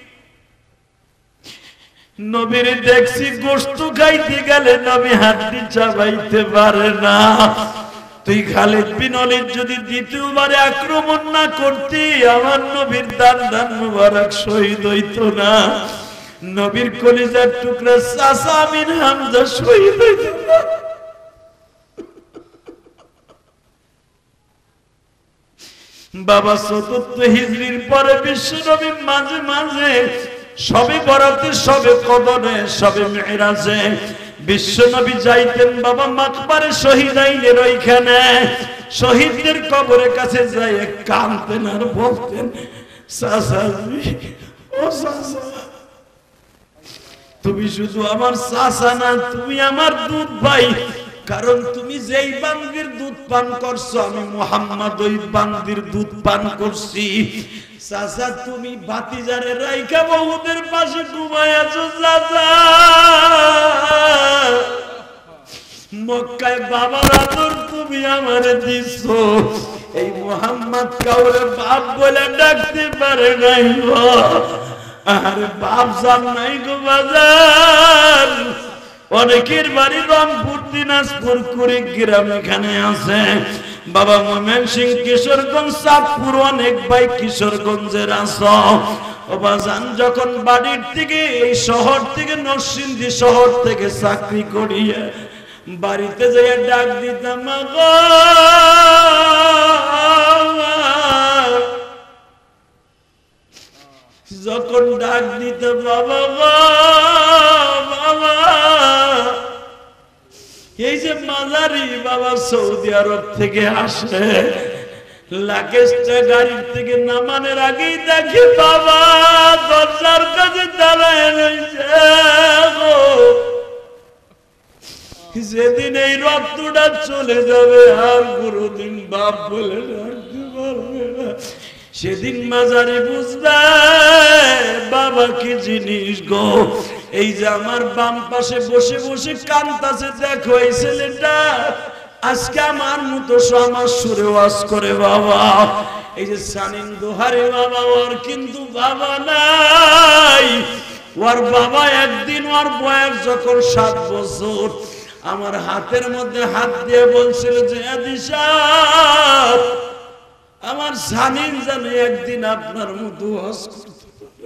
নবীর দেখছি গোশত খাইতে গেলে নবী হাড্ডি চাবাইতে পারে না। তুই খালিদ বিন ওলীদ যদি দ্বিতীয়বারে আক্রমণ না করতি আমার নবীর দান দান মুবারক শহীদ হইতো না। নবীর কলিজার টুকরা চাচা আমির হামজা শহীদ হইতো না। বাবা চতুর্থ হিজরির পরে বিশ্ব নবী মাঝে মাঝে সবে বরাতে সবে কদরে সবে মেরাজে বিশ্ব নবী যাইতেন বাবা মাকবারে শহীদাইনের ওইখানে শহীদদের কবরের কাছে যাই কাঁদতেন আর বলতেন চাচাজি ও চাচা তুমি শুধু আমার চাচা না তুমি আমার দুধ ভাই। কারণ তুমি যেই বান্দির দুধ পান করছো আমি মুহাম্মদ ওই বান্দির দুধ পান করছি। চাচা তুমি ভাতিজারে রাইখা বহুদের পাশে ঘুমায় আছো চাচা। মক্কায় বাবার আদর তুমি আমারে দিছো। এই মুহাম্মদ কাউরে বাপ বলে ডাকতে পারে নাই গো। আরে বাপ জান নাই গো বাজার। অনেকের বাড়ি রংপুর দিনাজপুর কুড়িগ্রাম এখানে আছে বাবা। ময়মনসিংহ কিশোরগঞ্জ চাঁদপুর অনেক ভাই কিশোরগঞ্জের আছো। ও বাজান যখন বাড়ির থেকে এই শহর থেকে নরসিংদী শহর থেকে চাকরি করিয়া বাড়িতে যেয়ে ডাক দিতাম গো যখন ডাক দিতে বাবা গো বাবা এই যে মাজারি বাবা সৌদি আরব থেকে আসে লাগেজটা গাড়ির থেকে নামানোর আগেই দেখে বাবা দরজার কাছে দাঁড়ায় রয়েছে গো। যেদিন এই রক্তটা চলে যাবে আর কোনদিন বাপ বলে ডাকতে পারবে না সেদিন মাজারে বুঝবে বাবা কি জিনিস গো। এই যে আমার বাম পাশে বসে বসে কান্তাছে দেখো এই ছেলেটা আজকে আমার মতো আমার সুরে ওয়াজ করে বাবা। এই যে সানিন দোহারে বাবা ওর কিন্তু বাবা নাই। ওর বাবা একদিন ওর বয়স যখন সাত বছর আমার হাতের মধ্যে হাত দিয়ে বলছিল যে আদিশা আমার সানিন জানে একদিন আপনার মতো ওয়াজ করতে পারে।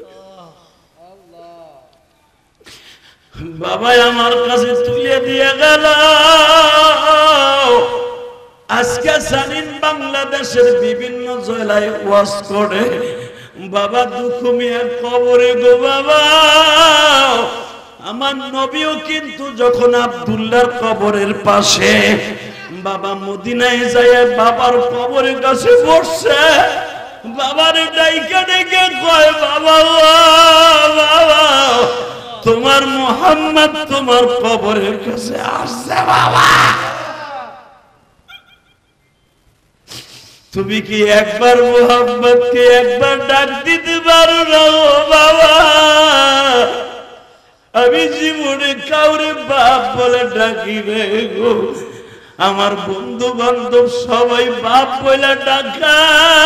বাবা আমার কাছে তুলে দিয়ে গেল। আজকে সানিন বাংলাদেশের বিভিন্ন জেলায় ওয়াজ করে বাবা। দুঃখ মিয়া কবরে গো বাবা। আমার নবীও কিন্তু যখন আব্দুল্লাহর কবরের পাশে বাবা মদিনায় যায় বাবার কবরের কাছে বসছে বাবার ডাইকা ডেকে কয় বাবা বাবা তোমার মুহাম্মদ তোমার কবরের কাছে আসছে বাবা। তুমি কি একবার মুহাম্মদকে একবার ডাক দিতে পারো না বাবা? আমি জীবনে কাউরে বাপ বলে ডাকি রে গো। আমার বন্ধু বান্ধব সবাই বাপ বলে ডাকা।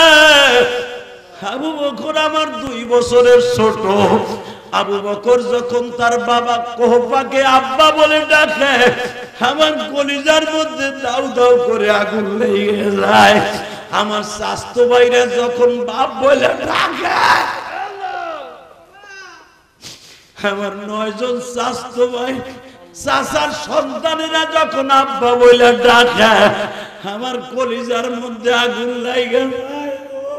আবু বকর আমার দুই বছরের ছোট। আবু বকর যখন তার বাবা কোহফাকে আব্বা বলে ডাকে আমার কলিজার মধ্যে দাউ দাউ করে আগুন লেগে যায়। আমার স্বাস্থ্য ভাইরা যখন বাপ বলে ডাকে আমার নয় জন স্বাস্থ্য ভাই চাচার সন্তানেরা যখন আব্বা বলে ডাকে আমার কলিজার মধ্যে আগুন লেগে যায়।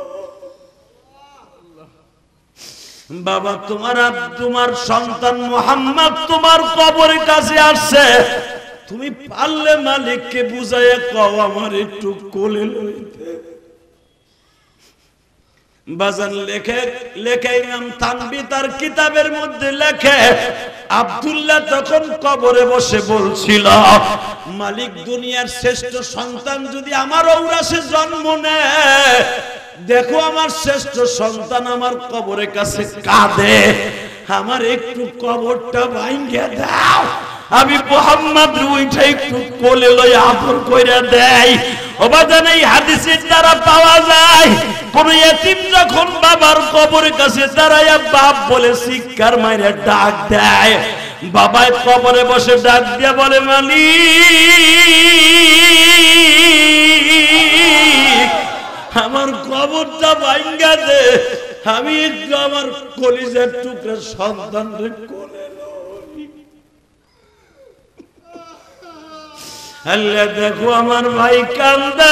বাবা তোমার তোমার সন্তান মুহাম্মদ তোমার কবরের কাছে আসছে। তুমি পারলে মালিককে বুঝাইয়া কও আমার একটু কোলে লইতে। বাজান লেখে লেখে ইমাম তানবী তার কিতাবের মধ্যে লেখে আব্দুল্লাহ তখন কবরে বসে বলছিল মালিক দুনিয়ার শ্রেষ্ঠ সন্তান যদি আমার ঔরাসে জন্ম নেয় দেখো আমার শ্রেষ্ঠ সন্তান আমার কবরের কাছে কাঁদে। আমার একটু কবরটা ভাঙ্গা দাও, আমি মুহাম্মদ রুইটা একটু কোলে লই আদর কইরা দেই। ওবাদান এই হাদিসের দ্বারা পাওয়া যায় কোন ইতিম যখন বাবার কবরের কাছে দাঁড়ায়া বাপ বলে চিৎকার মাইরা ডাক দেয়, বাবাই কবরে বসে ডাক দিয়া বলে মালিক আমার কবরটা ভাঙ্গা দে, আমি একটু আমার কলিজার টুকরা সন্তানরে কোলে লই। আল্লাহ দেখো আমার ভাই কান্দে,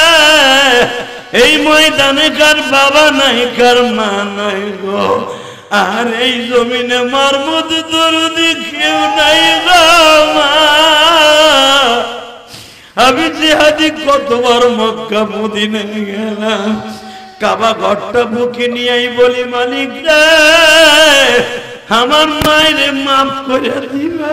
এই ময়দানে কার বাবা নাই কার মা নাই গো, আর এই জমিনে মারমুদ দরদি কেউ নাই গো মা। আমি জিহাদি কতবার মক্কা মদিনায় গেলাম, কাবা ঘরটা বুকে নিয়েই বলি মালিক রে আমার মায়ের মাফ করে দিবা,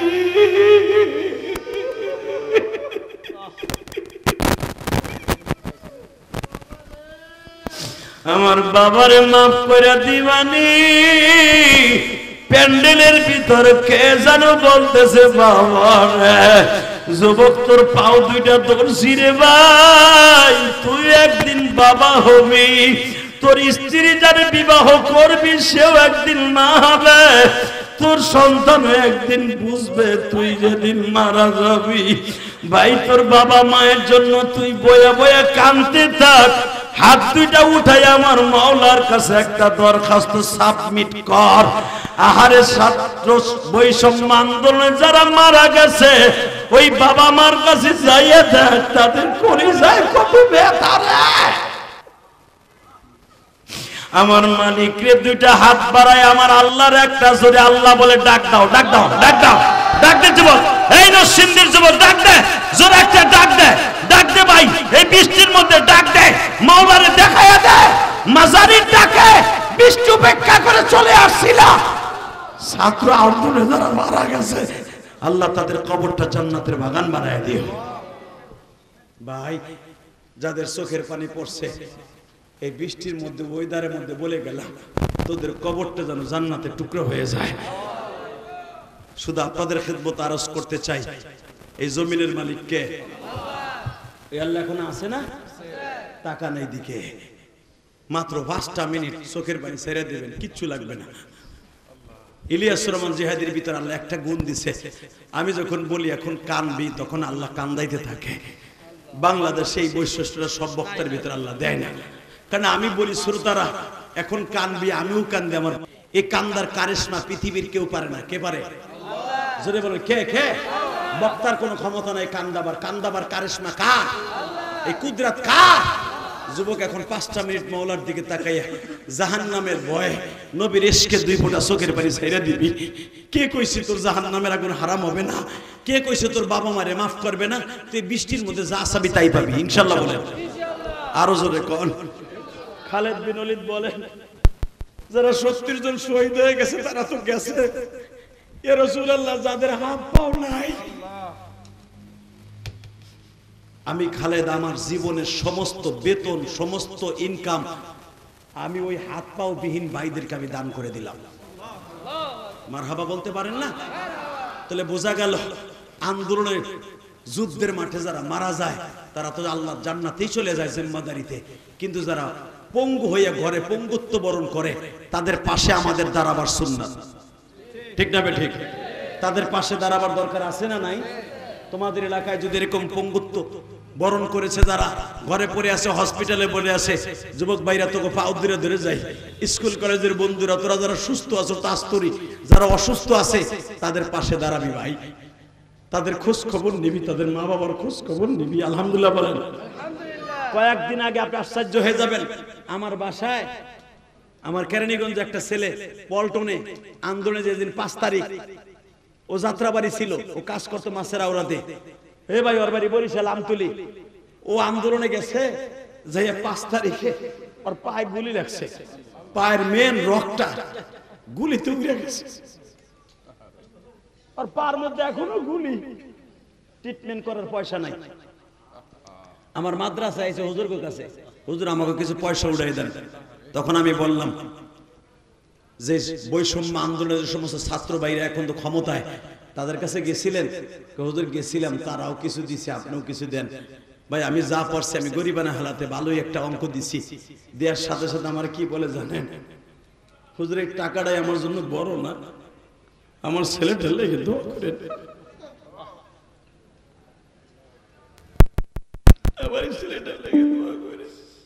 আমার বাবারে মাফ করে দিবানি। প্যান্ডেলের ভিতরে কে যেন বলতেছে বাবা রে যুবক তোর পাও দুইটা তোর ছিঁড়ে ভাই, তুই একদিন বাবা হবি, তোর স্ত্রী যারে বিবাহ করবি সেও একদিন মা হবে, তোর সন্তান একদিন বুঝবে তুই যেদিন মারা যাবি। ভাই তোর বাবা মায়ের জন্য তুই বয়া বয়া কাঁদতে থাক, হাত দুইটা উঠাই আমার মাওলার কাছে একটা দরখাস্ত সাবমিট কর। আহারে ছাত্র বৈষম্য আন্দোলনে যারা মারা গেছে ওই বাবা মার কাছে যাইয়ে দেখ তাদের কলিজায় কত ব্যথা রে। আমার মালিক রে দুইটা হাত বাড়ায় আমার আল্লাহর একটা জোরে আল্লাহ বলে ডাক দাও, ডাক দাও, ডাক দাও, ডাক দে যুবক, এই নরসিংদীর যুবক ডাক দে, জোরে একটা ডাক দে, ডাক দে ভাই, এই বৃষ্টির মধ্যে ডাক দে, মাওলারে দেখায়া দে। মাজারির ডাকে বৃষ্টি উপেক্ষা করে চলে আসছিল, ছাত্র আন্দোলনে যারা মারা গেছে আল্লাহ তাদের কবরটা জান্নাতের বাগান বানায় দিও। ভাই যাদের চোখের পানি পড়ছে এই বৃষ্টির মধ্যে ওয়েদারের মধ্যে বলে গেলাম তোদের কবরটা যেন জান্নাতের টুকরো হয়ে যায়। শুধু আপনাদের খিদমত আরজ করতে চাই, এই জমিনের মালিক কে? এই আল্লাহ এখন আছে না? টাকা নেই দিকে মাত্র পাঁচটা মিনিট চোখের পানি ছেড়ে দেবেন, কিচ্ছু লাগবে না। ইলিয়াস রহমান জিহাদির ভিতরে আল্লাহ একটা গুণ দিছে, আমি যখন বলি এখন কানবি তখন আল্লাহ কান্দাইতে থাকে। বাংলাদেশে এই বৈশিষ্ট্যটা সব বক্তার ভিতরে আল্লাহ দেয় না, কারণ আমি বলি শ্রোতারা এখন কানবি, আমিও কান্দি। আমার এই কান্দার কারিশমা পৃথিবীর কেউ পারে না। কে পারে? জোরে বলেন কে? কে? বক্তার কোনো ক্ষমতা নাই কান্দাবার। কান্দাবার কারিশমা কার? এই কুদরত কার? যুবক এখন পাঁচটা মিনিট মাওলার দিকে তাকাইয়া জাহান্নামের ভয়ে নবীর ইশকে দুই ফোঁটা চোখের পানি ছেড়ে দিবি। কে কইছে তোর জাহান্নামের আগুন হারাম হবে না? কে কইছে তোর বাবা মারে মাফ করবে না? তুই বৃষ্টির মধ্যে যা চাবি তাই পাবি ইনশাআল্লাহ। বলেন আরো জোরে কোন। খালেদ বিন ওলীদ বলেন যারা সত্তর জন শহীদ হয়ে গেছে তারা তো গেছে, ইয়া রাসূলুল্লাহ যাদের হাত পাও নাই। আমি খালেদ আমার জীবনের সমস্ত বেতন সমস্ত ইনকাম আমি ওই হাত পাও বিহীন ভাইদেরকে আমি দান করে দিলাম। মারহাবা বলতে পারেন না? তাহলে বোঝা গেল আন্দোলনের যুদ্ধের মাঠে যারা মারা যায় তারা তো আল্লাহর জান্নাতেই চলে যায় জিম্মাদারিতে, কিন্তু যারা পঙ্গু হয়ে ঘরে পঙ্গুত্ব বরণ করে তাদের পাশে আমাদের দাঁড়াবার সুন্নাত। ঠিক না বে ঠিক? তাদের পাশে দাঁড়াবার দরকার আছে না নাই? তোমাদের এলাকায় যদি এরকম পঙ্গুত্ব বরণ করেছে যারা ঘরে পড়ে আছে, হসপিটালে পড়ে আছে, যুবক ভাইরা তোকে পাও ধরে ধরে যায়। স্কুল কলেজের বন্ধুরা তোরা যারা সুস্থ আছো তাস্তরি, যারা অসুস্থ আছে তাদের পাশে দাঁড়াবি ভাই, তাদের খোঁজ খবর নিবি, তাদের মা বাবার খোঁজ খবর নিবি। আলহামদুলিল্লাহ বলেন। কয়েকদিন আগে আপনি আশ্চর্য হয়ে যাবেন, আমার বাসায় আমার কেরানীগঞ্জে একটা ছেলে পল্টনে আন্দোলনে যেদিন পাঁচ তারিখ ও যাত্রাবাড়ি ছিল, ও কাজ করতো মাছের আওড়াতে। হে ভাই ওর বাড়ি বরিশাল আমতলি। ও আন্দোলনে গেছে যে পাঁচ তারিখে ওর পায়ে গুলি লাগছে, পায়ের মেন রকটা গুলিতে উড়ে গেছে, আর পার মধ্যে এখনো গুলি। ট্রিটমেন্ট করার পয়সা নাই। আমার মাদ্রাসা আইছে হুজুরের কাছে, হুজুর আমাকে কিছু পয়সা উঠাই দেন। তখন আমি বললাম যে বৈষম্য আন্দোলনের যে সমস্ত ছাত্র ভাইরা এখন তো ক্ষমতায়, তাদের কাছে গেছিলেন? হুজুর গেছিলাম, তারাও কিছু দিছে, আপনিও কিছু দেন। ভাই আমি যা পারছি, আমি গরিবানা হালাতে ভালোই একটা অঙ্ক দিছি। দেওয়ার সাথে সাথে আমার কি বলে জানেন? হুজুর এই টাকাটাই আমার জন্য বড় না, আমার ছেলেটা লেগে দোয়া করেন। আমার ছেলেটা লেগে দোয়া করে।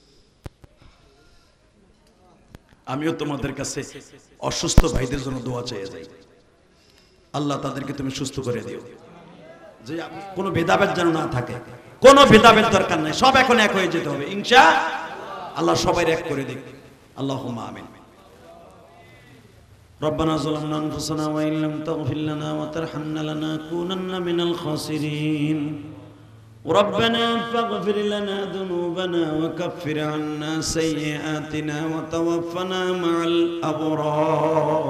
আমিও তোমাদের কাছে অসুস্থ ভাইদের জন্য দোয়া চেয়ে যাই, আল্লাহ তাদেরকে তুমি সুস্থ করে দিও। যে কোনো ভেদাভেদ যেন না থাকে, কোনো ভেদাভেদ দরকার নাই, সব এখন এক হয়ে যেতে হবে ইনশাআল্লাহ। সবাই এক করে দিক, আল্লাহুম্মা আমিন। ربنا ظلمنا أنفسنا وإن لم تغفر لنا وترحمنا لنكونن من الخاسرين ربنا فاغفر لنا ذنوبنا وكفر عنا سيئاتنا وتوفنا مع الأبرار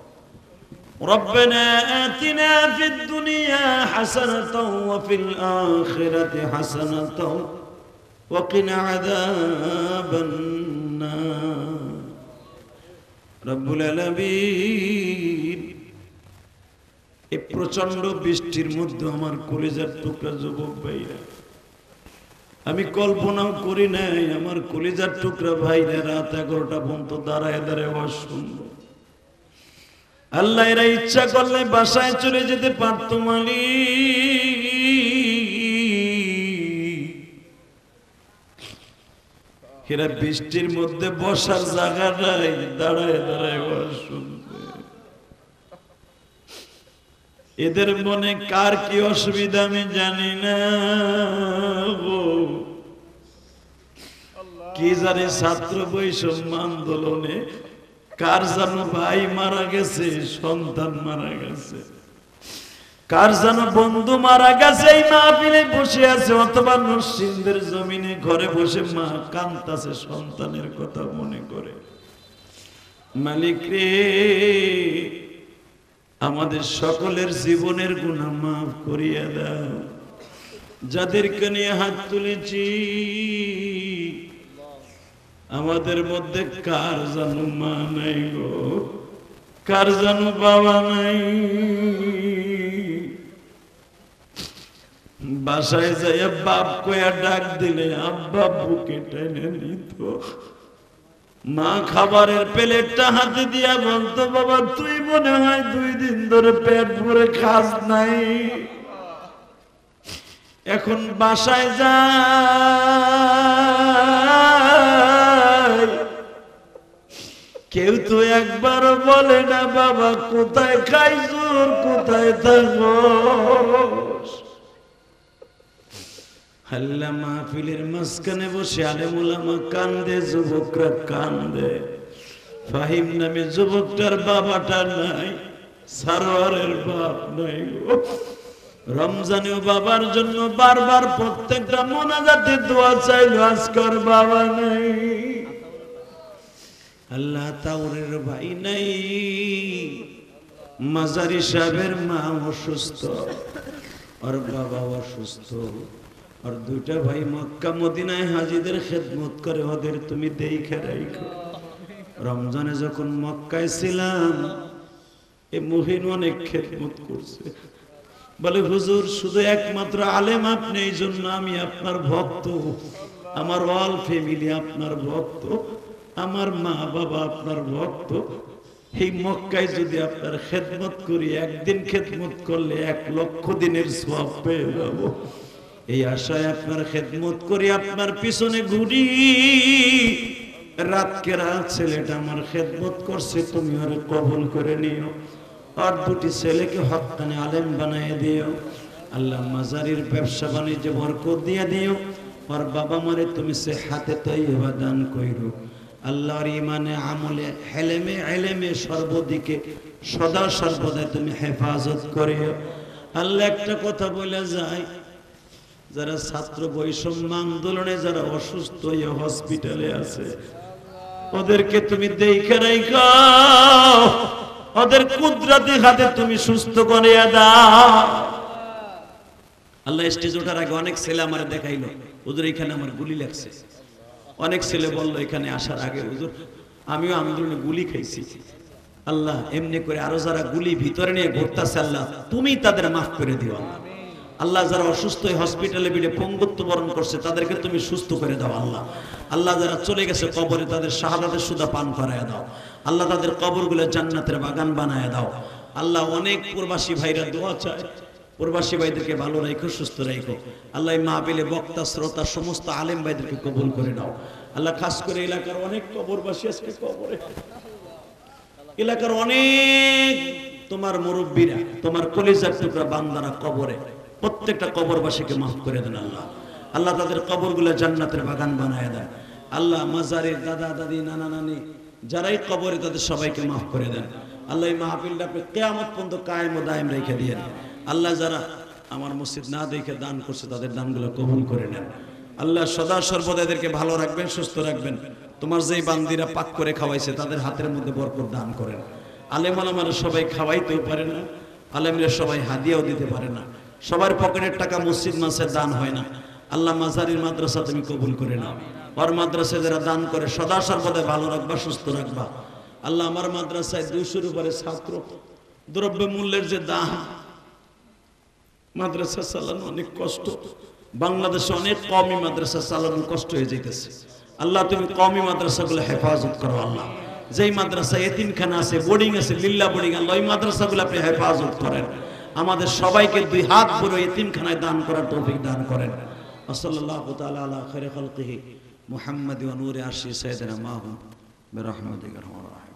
ربنا آتنا في الدنيا حسنة وفي الآخرة حسنة وقنا عذاب النار রব্বুল আলামিন। এই প্রচন্ড বৃষ্টির মধ্যে আমার কলিজার টুকরা যুবক ভাইরা, আমি কল্পনাও করি নাই আমার কলিজার টুকরা ভাইরা রাত এগারোটা পর্যন্ত দাঁড়ায় দাঁড়ায় ওয়াজ শুনবো। আল্লাহ এরা ইচ্ছা করলে বাসায় চলে যেতে পারতো মালিক, এরা বৃষ্টির মধ্যে বসার জায়গা নাই, দাঁড়ায় দাঁড়ায় ওয়াজ শুনবে। এদের মনে কার কি অসুবিধা আমি জানি না, কি জানি ছাত্র বৈষম্য আন্দোলনে কার যেন ভাই মারা গেছে, সন্তান মারা গেছে, কার যেন বন্ধু মারা গেছে, এই মাহফিলে বসে আছে অথবা নরসিংদের জমিনে ঘরে বসে মা কাঁদতাছে সন্তানের কথা মনে করে। মালিক রে, আমাদের সকলের জীবনের গুনাহ মাফ করিয়া দাও। যাদেরকে নিয়ে হাত তুলেছি আমাদের মধ্যে কার জানো মা নাই গো, কার জানো বাবা নাই, বাসায় যাইয়া বাপ কয়া ডাক দিলে আব্বা বুকে টেনে নিত, মা খাবারের প্লেটটা হাতে দিয়া বলতো বাবা তুই মনে হয় দুই দিন ধরে পেট ভরে খাস নাই। এখন বাসায় যাই, কেউ তো একবার বলে না বাবা কোথায় খাইছুর, কোথায় থাকো। আল্লাহ মাহফিলের মাঝখানে বসে আলেম উলামা কান্দে, যুবকরা কান্দে, ফাহিম নামে যুবকটার বাবাটা নাই, সারোয়ারের বাপ নাই গো। রমজানেও বাবার জন্য বারবার প্রত্যেকটা মোনাজাতে দোয়া চাইলো, আজকার বাবা নাই। আল্লাহ তাওরের ভাই নাই, মাজারি সাহেবের মা অসুস্থ, আর বাবা অসুস্থ, আর দুইটা ভাই মক্কা মদিনায় হাজীদের খেদমত করে, ওদের তুমি দেখে রাখো। রমজানে যখন মক্কায় ছিলাম এই মুহিন অনেক খেদমত করছে, বলে হুজুর শুধু একমাত্র আলেম আপনি, এই জন্য আমি আপনার ভক্ত, আমার অল ফ্যামিলি আপনার ভক্ত, আমার মা বাবা আপনার ভক্ত। এই মক্কায় যদি আপনার খেদমত করি, একদিন খেদমত করলে এক লক্ষ দিনের সওয়াব পেয়ে যাবো। এই আশায় আপনার খেদমত করি, আপনার পিছনে ঘুরি, রাতকে রাত ছেলেটা আমার খেদমত করছে, তুমি ওরে কবুল করে নিও, আর দুটি ছেলেকে হক্কানে আলেম বানায় দিও। আল্লাহ মাজারির ব্যবসা বাণিজ্যে বরকত দিয়ে দিও, আর বাবা মারে তুমি সে হাতে তাইয়্যিবা দান কইরো। আল্লাহর ইমানে আমলে হেলেমে এলেমে সর্বদিকে সদা সর্বদা তুমি হেফাজত করিও। আল্লাহ একটা কথা বলে যায়, যারা ছাত্র বৈষম্য আন্দোলনে যারা অসুস্থ হয়ে হসপিটালে আছে, ওদেরকে তুমি দেখে রাখো, ওদের কুদরতি হাতে তুমি সুস্থ করে দাও। আল্লাহ স্টেজ ওঠার আগে অনেক ছেলে আমার দেখাইলো, হুজুর এখানে আমার গুলি লাগছে। অনেক ছেলে বললো এখানে আসার আগে, হুজুর আমিও আন্দোলনে গুলি খাইছি, আল্লাহ এমনি করে আরো যারা গুলি ভিতরে নিয়ে ঘুরতেছে আল্লাহ তুমি তাদের মাফ করে দিও আল্লাহ। যারা অসুস্থ হয়ে হসপিটালে বেডে পঙ্গুত্ব বরণ করছে তাদেরকে তুমি সুস্থ করে দাও আল্লাহ। আল্লাহ যারা চলে গেছে কবরে তাদের শাহাদাতের সুদা পান করায় দাও আল্লাহ। তাদের কবরগুলো জান্নাতের বাগান বানায় দাও আল্লাহ। অনেক প্রবাসী ভাইরা দোয়া চায়, প্রবাসী ভাইদেরকে ভালো রাখো, সুস্থ রাখো আল্লাহ। এই মাহফিলে বক্তা শ্রোতা সমস্ত আলেম ভাইদেরকে কবুল করে নাও আল্লাহ। খাস করে এলাকার অনেক কবরবাসী আজকে কবরে, এলাকার অনেক তোমার মুরব্বীরা তোমার কলিজার টুকরা বান্দারা কবরে, প্রত্যেকটা কবরবাসীকে মাফ করে দেন আল্লাহ। আল্লাহ তাদের কবরগুলো জান্নাতের বাগান বানায় দেন আল্লাহ। মাজারের দাদা দাদি নানা নানি যারাই কবরে তাদের সবাইকে মাফ করে দেন আল্লাহ। এই মাহফিলটা আপনি কিয়ামত পর্যন্ত কায়েম ও দায়েম রেখে দিয়েন আল্লাহ। যারা আমার মসজিদ না দেখে দান করছে তাদের দানগুলো কবুল করে নেন আল্লাহ। সদা সর্বদা এদেরকে ভালো রাখবেন, সুস্থ রাখবেন। তোমার যেই বান্দিরা পাক করে খাওয়াইছে তাদের হাতের মধ্যে বরকত দান করেন। আলেম ওলামারা সবাই খাওয়াইতেও পারে না, আলেমরা সবাই হাদিয়াও দিতে পারে না, সবার পকেটের টাকা মসজিদ মাসের দান হয় না আল্লাহ। মাজারির মাদ্রাসা তুমি কবুল করে নাও। ওর মাদ্রাসায় যারা দান করে সদা সর্বদা ভালো রাখবা, সুস্থ রাখবা আল্লাহ। আমার মাদ্রাসায় দুইশোর উপরে ছাত্র, দ্রব্য মূল্যের যে দাম, মাদ্রাসা চালানো অনেক কষ্ট। বাংলাদেশে অনেক কমই মাদ্রাসা চালানো কষ্ট হয়ে যাইতেছে আল্লাহ। তুমি কমই মাদ্রাসাগুলো হেফাজত করো আল্লাহ। যেই মাদ্রাসা এতিমখানা আছে, বোর্ডিং আছে, লিল্লা বোর্ডিং, আল্লাহ ওই মাদ্রাসাগুলো আপনি হেফাজত করেন। আমাদের সবাইকে দুই হাত ভরে এতিমখানায় দান করার তৌফিক দান করেন। সাল্লাল্লাহু তাআলা আলা খায়রি খালকিহি মুহাম্মাদি ওয়া নূরি আরশি সাইয়্যিদিনা মাহমুদ বিরহমাতিকা।